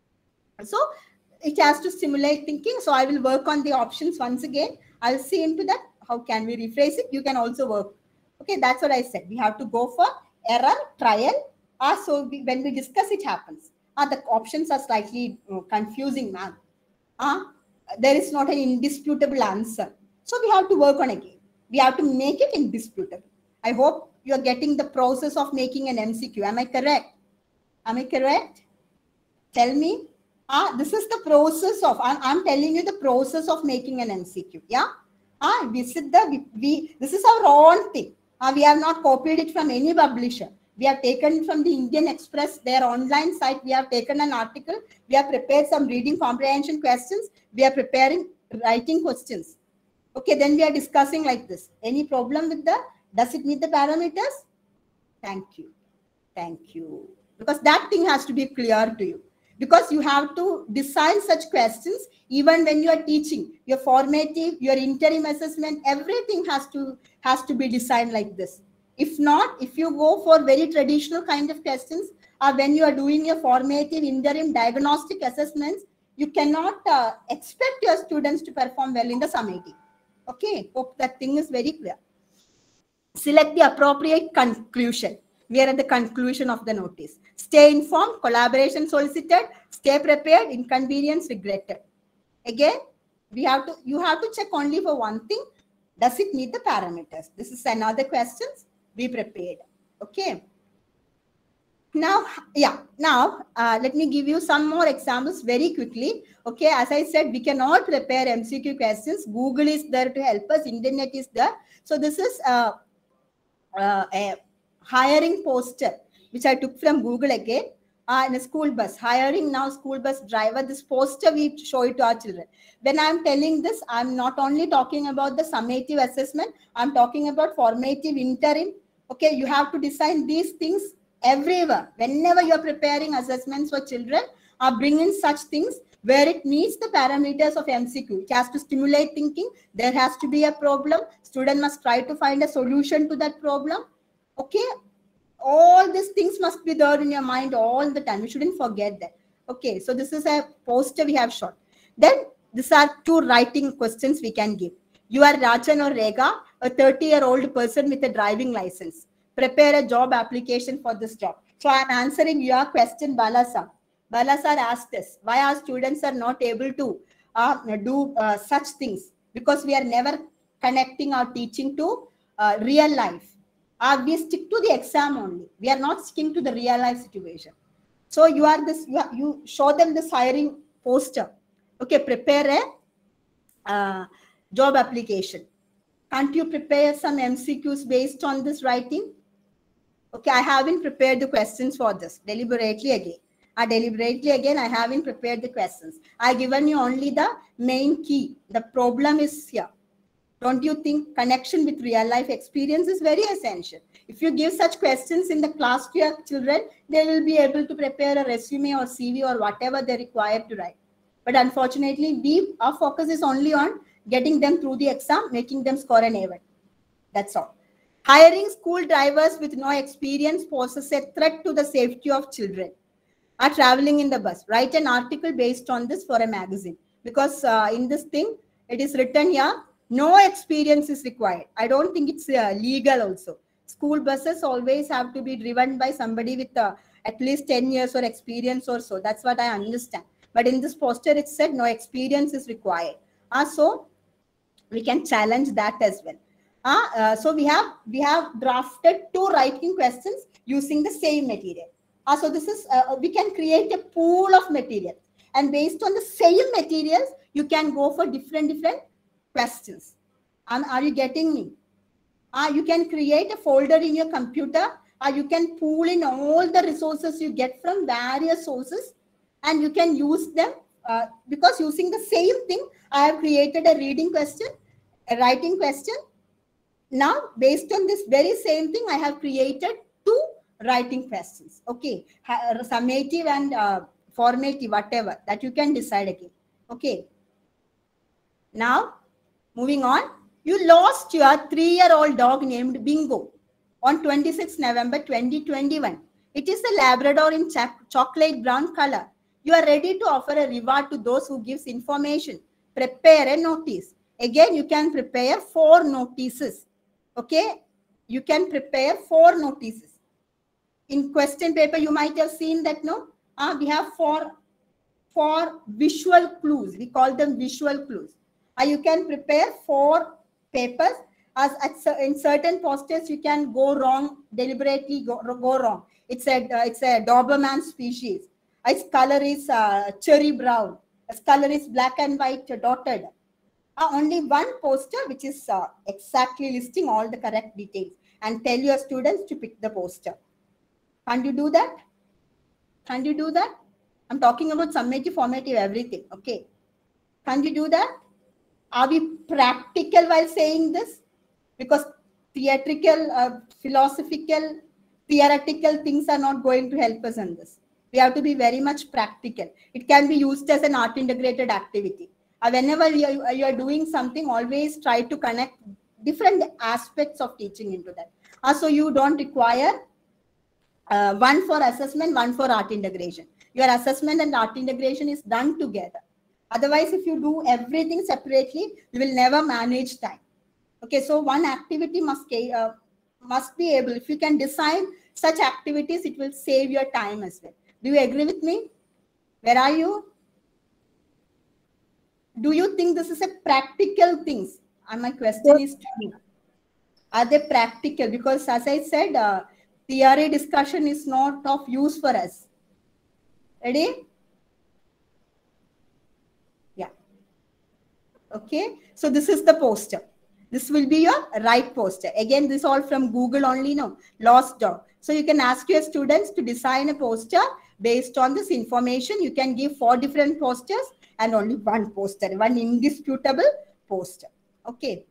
so it has to stimulate thinking. So I will work on the options once again. I'll see into that. How can we rephrase it? You can also work. Okay, that's what I said. We have to go for error, trial. Ah, so we, when we discuss, it happens. Ah, the options are slightly uh, confusing, man. Ah, there is not an indisputable answer. So we have to work on again. We have to make it indisputable. I hope you are getting the process of making an M C Q. Am I correct? Am I correct? Tell me. Ah, this is the process of, I'm, I'm telling you the process of making an M C Q. Yeah. Ah, we sit there, we, we, this is our own thing. Ah, we have not copied it from any publisher. We have taken it from the Indian Express, their online site. We have taken an article. We have prepared some reading comprehension questions. We are preparing writing questions. Okay, then we are discussing like this. Any problem with that? Does it meet the parameters? Thank you. Thank you. Because that thing has to be clear to you. Because you have to design such questions even when you are teaching. Your formative, your interim assessment, everything has to, has to be designed like this. If not, if you go for very traditional kind of questions, or when you are doing your formative, interim, diagnostic assessments, you cannot uh, expect your students to perform well in the summative. Okay, hope that thing is very clear. Select the appropriate conclusion. We are at the conclusion of the notice. Stay informed, collaboration solicited, stay prepared, inconvenience regretted. Again, we have to, you have to check only for one thing. Does it meet the parameters? This is another question. Be prepared. Okay. Now, yeah, now uh, let me give you some more examples very quickly. Okay, as I said, we can all prepare M C Q questions. Google is there to help us. Internet is there. So this is uh, uh, a hiring poster, which I took from Google again, uh, in a school bus. Hiring now school bus driver. This poster, we show it to our children. When I'm telling this, I'm not only talking about the summative assessment, I'm talking about formative, interim. Okay, you have to design these things everywhere. Whenever you're preparing assessments for children, uh, bring in such things where it meets the parameters of M C Q. It has to stimulate thinking. There has to be a problem. Student must try to find a solution to that problem. Okay, all these things must be there in your mind all the time. You shouldn't forget that. Okay, so this is a poster we have shown. Then these are two writing questions we can give. You are Rajan or Rega, a thirty-year-old person with a driving license. Prepare a job application for this job. So I'm answering your question, Balasar. Balasar asked us, why our students are not able to uh, do uh, such things? Because we are never connecting our teaching to uh, real life. Uh, we stick to the exam only. We are not sticking to the real life situation. So you are this, you, are, you show them this hiring poster. Okay, prepare a uh, job application. Can't you prepare some M C Qs based on this writing? Okay, I haven't prepared the questions for this. Deliberately again. I deliberately again, I haven't prepared the questions. I given you only the main key. The problem is here. Don't you think connection with real life experience is very essential? If you give such questions in the class to your children, they will be able to prepare a resume or C V or whatever they're required to write. But unfortunately, we, our focus is only on getting them through the exam, making them score an A one. That's all. Hiring school drivers with no experience poses a threat to the safety of children are traveling in the bus. Write an article based on this for a magazine. Because uh, in this thing, it is written here, no experience is required. I don't think it's uh, legal also. School buses always have to be driven by somebody with uh, at least ten years or experience or so. That's what I understand. But in this poster, it said no experience is required. Uh, so we can challenge that as well. Uh, uh, so we have we have drafted two writing questions using the same material. Uh, so this is uh, we can create a pool of material, and based on the same materials, you can go for different different questions. Um, are you getting me? Uh, you can create a folder in your computer. Uh, you can pool in all the resources you get from various sources, and you can use them uh, because using the same thing, I have created a reading question, a writing question. Now, based on this very same thing, I have created two writing questions. Okay, summative and uh, formative, whatever, that you can decide again. Okay. Now, moving on. You lost your three-year-old dog named Bingo on twenty-sixth November twenty twenty-one. It is a Labrador in ch chocolate brown color. You are ready to offer a reward to those who gives information. Prepare a notice. Again, you can prepare four notices. Okay, you can prepare four notices. In question paper, you might have seen that, no? Uh, we have four, four visual clues. We call them visual clues. Uh, you can prepare four papers. As at, in certain posters, you can go wrong, deliberately go, go wrong. It's a, uh, it's a Doberman species. Its color is uh, cherry brown. Its color is black and white uh, dotted. Uh, only one poster which is uh, exactly listing all the correct details, and tell your students to pick the poster. Can't you do that? Can't you do that? I'm talking about summative, formative, everything. Okay. Can't you do that? Are we practical while saying this? Because theatrical, uh, philosophical, theoretical things are not going to help us in this. We have to be very much practical. It can be used as an art integrated activity. Uh, whenever you are, you are doing something, always try to connect different aspects of teaching into that. Uh, so you don't require uh, one for assessment, one for art integration. Your assessment and art integration is done together. Otherwise, if you do everything separately, you will never manage time. Okay, so one activity must, uh, must be able, if you can design such activities, it will save your time as well. Do you agree with me? Where are you? Do you think this is a practical things? And my question is to you. Are they practical? Because as I said, uh, theory discussion is not of use for us. Ready? Yeah. Okay. So this is the poster. This will be your right poster. Again, this all from Google only, no. Lost dog. So you can ask your students to design a poster based on this information. You can give four different posters and only one poster, one indisputable poster. Okay.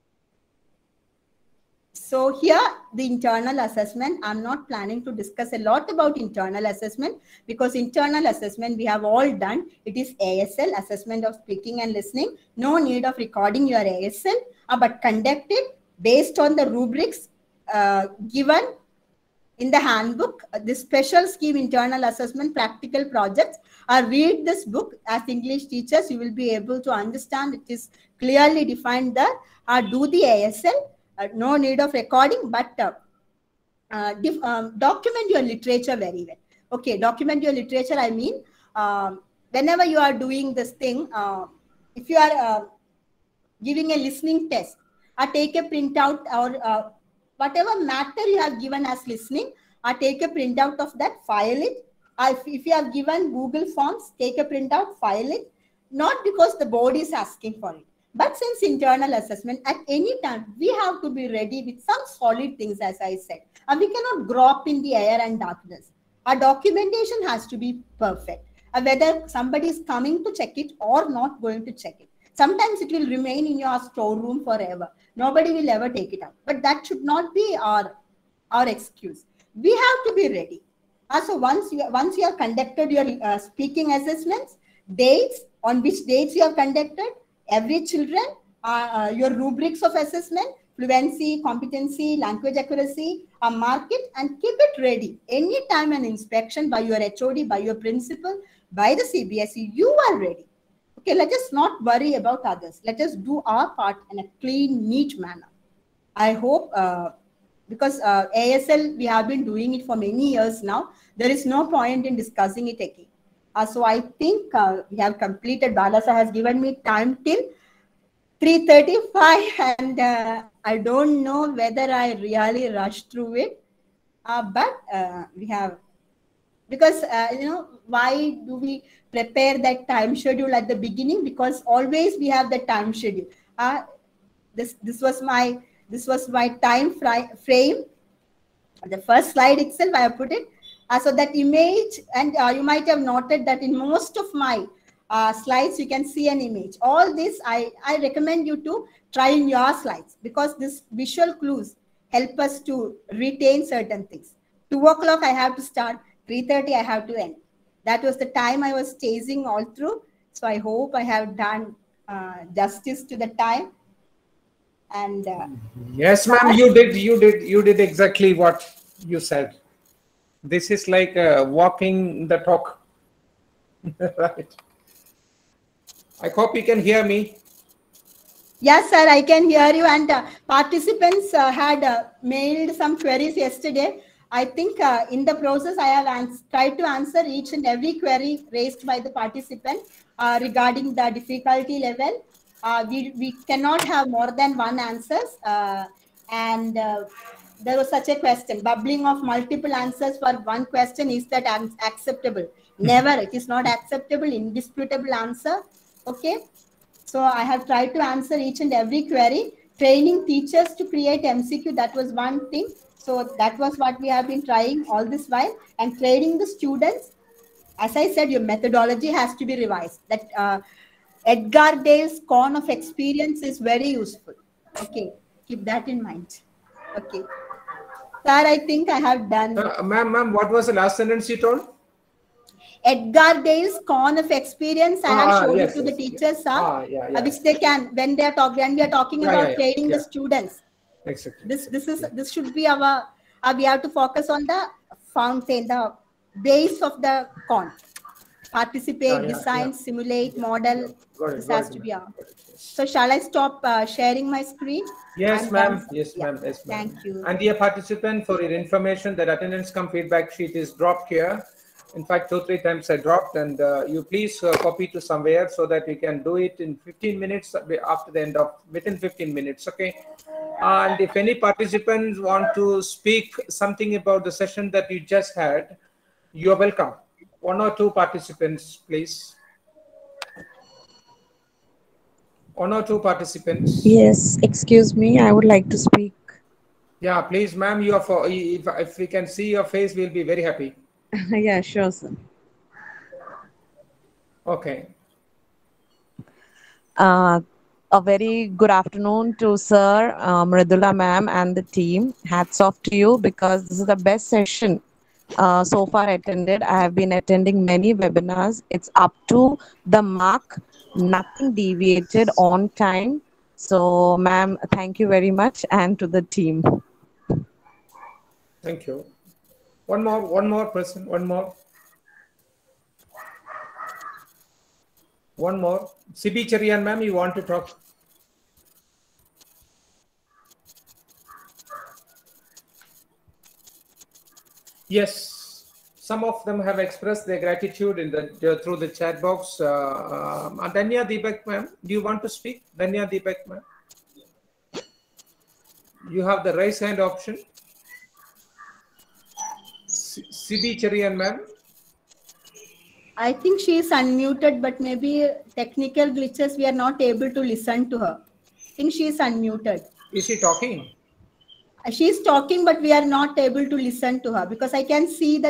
So here, the internal assessment, I'm not planning to discuss a lot about internal assessment because internal assessment we have all done. It is A S L, assessment of speaking and listening. No need of recording your A S L, uh, but conducted based on the rubrics uh, given in the handbook. Uh, this special scheme internal assessment practical projects. Uh, read this book as English teachers. You will be able to understand it is clearly defined there. Uh, do the A S L. Uh, no need of recording, but uh, uh, um, document your literature very well. Okay, document your literature. I mean, uh, whenever you are doing this thing, uh, if you are uh, giving a listening test, or take a printout or uh, whatever matter you have given as listening, or take a printout of that, file it. Uh, if, if you have given Google Forms, take a printout, file it. Not because the board is asking for it. But since internal assessment, at any time, we have to be ready with some solid things, as I said. And we cannot grow up in the air and darkness. Our documentation has to be perfect. Uh, whether somebody is coming to check it or not going to check it. Sometimes it will remain in your storeroom forever. Nobody will ever take it out. But that should not be our, our excuse. We have to be ready. Uh, so once you, once you have conducted your uh, speaking assessments, dates, on which dates you have conducted, every children, uh, uh, your rubrics of assessment, fluency, competency, language accuracy, uh, mark it and keep it ready. Anytime an inspection by your H O D, by your principal, by the C B S E, you are ready. Okay, let us not worry about others. Let us do our part in a clean, neat manner. I hope, uh, because uh, A S L, we have been doing it for many years now. There is no point in discussing it again. Uh, so I think uh, we have completed. Balasa has given me time till three thirty-five, and uh, I don't know whether I really rushed through it. Uh, but uh, we have, because, uh, you know, why do we prepare that time schedule at the beginning? Because always we have the time schedule. Uh, this, this was my, this was my time frame. The first slide itself, I have put it. Uh, so that image, and uh, you might have noted that in most of my uh, slides, you can see an image. All this, I, I recommend you to try in your slides, because this visual clues help us to retain certain things. two o'clock, I have to start. three thirty, I have to end. That was the time I was chasing all through. So I hope I have done uh, justice to the time. And uh, yes, ma'am, you did, you did, you did exactly what you said. This is like uh, walking the talk. Right. I hope you can hear me. Yes, sir, I can hear you. And uh, participants uh, had uh, mailed some queries yesterday. I think uh, in the process, I have tried to answer each and every query raised by the participant uh, regarding the difficulty level. Uh, we, we cannot have more than one answers. Uh, and uh, there was such a question, bubbling of multiple answers for one question, is that acceptable? Never, it is not acceptable, indisputable answer. Okay. So I have tried to answer each and every query. Training teachers to create M C Q, that was one thing. So that was what we have been trying all this while. And training the students, as I said, your methodology has to be revised. That uh, Edgar Dale's cone of experience is very useful. Okay, keep that in mind. Okay. Sir, I think I have done. Uh, ma'am, ma'am, what was the last sentence you told? Edgar Dale's cone of experience, I ah, have shown yes, it to yes, the teachers, yes. sir, ah, yeah, yeah. uh, which they can, when they are talking, when we are talking yeah, about yeah, yeah. training yeah. the students. Exactly. This, this is, this should be our, uh, we have to focus on the fountain, the base of the cone. Participate, yeah, yeah, design, yeah. simulate, model. Got it, this got has it, to be our. yes. So shall I stop uh, sharing my screen? Yes, ma'am. Yes, yeah. ma'am. Yes, ma'am. Thank you. And dear participant, for your information, that attendance come feedback sheet is dropped here. In fact, two, three times I dropped, and uh, you please uh, copy to somewhere so that we can do it in fifteen minutes after the end of, within fifteen minutes. Okay. And if any participants want to speak something about the session that you just had, you are welcome. One or two participants, please. One or two participants. Yes, excuse me, I would like to speak. Yeah, please, ma'am. You are for, if, if we can see your face, we'll be very happy. Yeah, sure, sir. Okay. Uh, a very good afternoon to Sir uh, Mridula ma'am and the team. Hats off to you, because this is the best session uh, so far attended. I have been attending many webinars. It's up to the mark, nothing deviated, on time. So, ma'am, thank you very much, and to the team. Thank you. One more, one more person, one more. One more. C B Cherian, ma'am, you want to talk? Yes, some of them have expressed their gratitude in the through the chat box. Uh, uh, Danya Deepak, ma'am, do you want to speak? Danya Deepak, ma'am. You have the raise hand option. C B Cherian, ma'am. I think she is unmuted, but maybe technical glitches, we are not able to listen to her. I think she is unmuted. Is she talking? She is talking, but we are not able to listen to her, because I can see that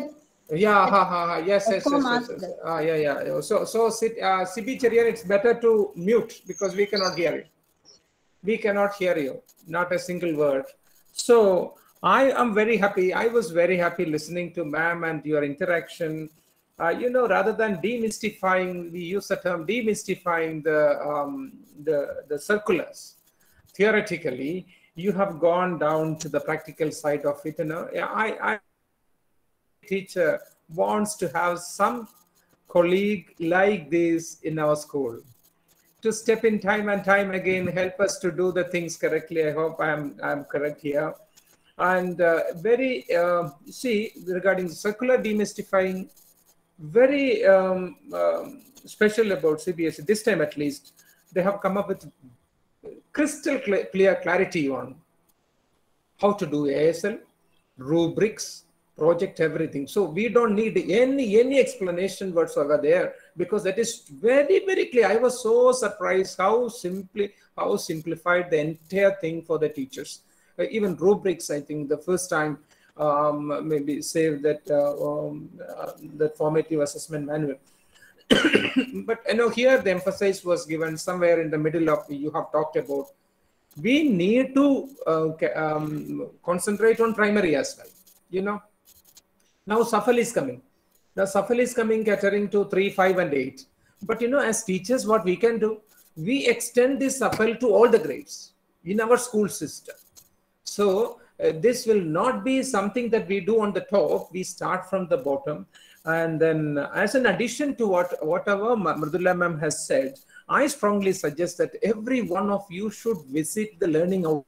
Yeah, ha, ha, ha. Yes, yes, Ekko yes, yes, mask. yes. Ah, yeah, yeah. So, so, sit- uh, Sibi Cherian, it's better to mute because we cannot hear you. We cannot hear you, not a single word. So, I am very happy. I was very happy listening to ma'am and your interaction. Uh, you know, rather than demystifying, we use the term demystifying the um, the the circulars. Theoretically, you have gone down to the practical side of it. You know, I, I teacher wants to have some colleague like this in our school to step in time and time again, help us to do the things correctly. I hope I'm I'm correct here. And uh, very uh, see regarding circular demystifying, very um, um, special about C B S E this time at least. They have come up with crystal clear, clear clarity on how to do A S L, rubrics, project, everything. So we don't need any any explanation whatsoever there, because that is very very clear. I was so surprised how simply how simplified the entire thing for the teachers. Uh, even rubrics, I think the first time um, maybe save that uh, um, uh, that formative assessment manual. But you know, here the emphasis was given somewhere in the middle of you have talked about. We need to uh, um, concentrate on primary as well. You know, now S A F L is coming. The S A F L is coming catering to three, five, and eight. But you know, as teachers, what we can do, we extend this S A F L to all the grades in our school system. So uh, this will not be something that we do on the top. We start from the bottom. And then uh, as an addition to what whatever Mridula ma'am has said, I strongly suggest that every one of you should visit the learning outcome.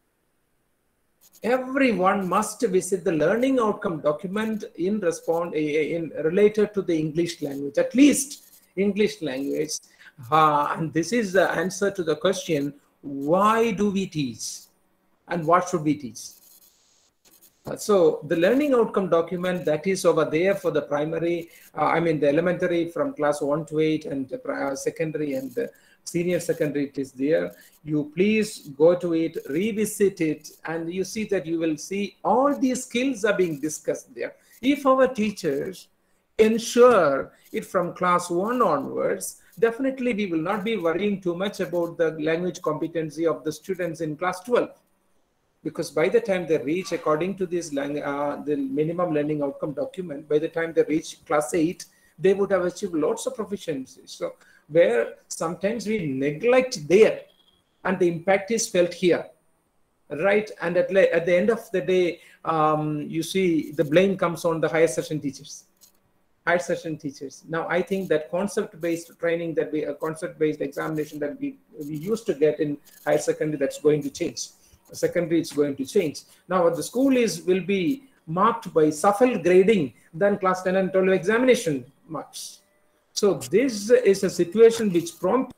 Everyone must visit the learning outcome document in respond in related to the English language, at least English language. Uh, and this is the answer to the question, why do we teach and what should we teach? Uh, so the learning outcome document that is over there for the primary, uh, I mean the elementary from class one to eight, and uh, secondary and uh, senior secondary, it is there. You please go to it, revisit it, and you see that you will see all these skills are being discussed there. If our teachers ensure it from class one onwards, definitely we will not be worrying too much about the language competency of the students in class twelve. Because by the time they reach, according to this uh, the minimum learning outcome document, by the time they reach class eight, they would have achieved lots of proficiency. So where sometimes we neglect there, and the impact is felt here, right? And at, at the end of the day, um, you see the blame comes on the higher session teachers. Higher session teachers. Now, I think that concept-based training, that we, a concept-based examination that we, we used to get in higher secondary, that's going to change. Secondary, it's going to change. Now, the school is will be marked by S A F L grading than class ten and twelve examination marks. So this is a situation which prompts.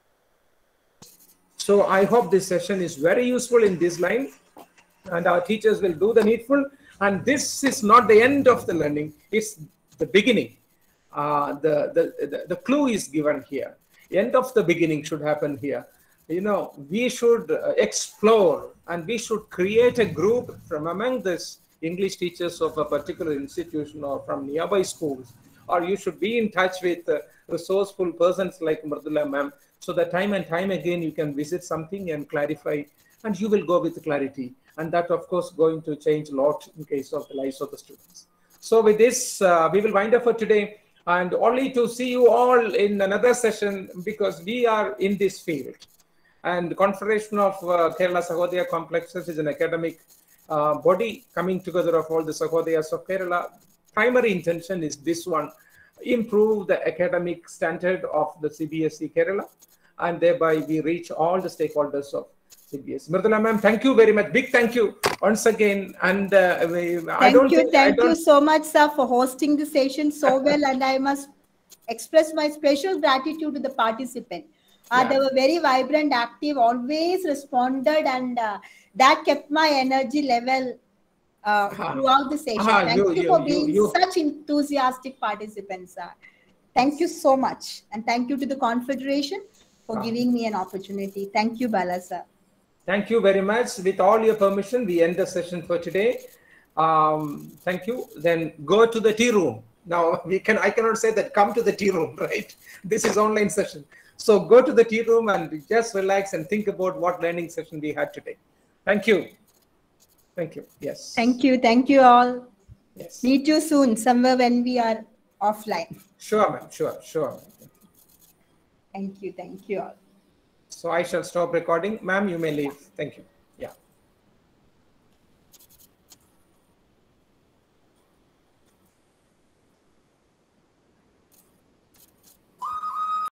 So I hope this session is very useful in this line, and our teachers will do the needful. And this is not the end of the learning; it's the beginning. Uh, the, the the the clue is given here. End of the beginning should happen here. You know, we should explore, and we should create a group from among this English teachers of a particular institution or from nearby schools, or you should be in touch with uh, resourceful persons like Mridula ma'am, so that time and time again you can visit something and clarify, and you will go with clarity. And that, of course, going to change a lot in case of the lives of the students. So with this, uh, we will wind up for today, and only to see you all in another session, because we are in this field. And Confederation of uh, Kerala Sahodaya Complexes is an academic uh, body coming together of all the Sahodayas of Kerala. Primary intention is this one: improve the academic standard of the C B S E Kerala, and thereby we reach all the stakeholders of C B S E. Mridula ma'am, thank you very much. Big thank you once again. And uh, we, thank I don't you, think, thank I don't... you so much, sir, for hosting the session so well. And I must express my special gratitude to the participant. Uh, Yeah. They were very vibrant, active, always responded, and uh, that kept my energy level uh, throughout the session. Ah, Thank you- you, you- for you- being you- such enthusiastic participants. Uh. Thank you so much. And thank you to the Confederation for Ah. giving me an opportunity. Thank you, Bala sir. Thank you very much. With all your permission, we end the session for today. Um, thank you. Then go to the tea room. Now we can, I cannot say that come to the tea room, right? This is online session. So go to the tea room and just relax and think about what learning session we had today. Thank you. Thank you. Yes. Thank you. Thank you all. Yes. Meet you soon, somewhere when we are offline. Sure, ma'am. Sure, sure. Thank you. Thank you all. So I shall stop recording. Ma'am, you may leave. Thank you.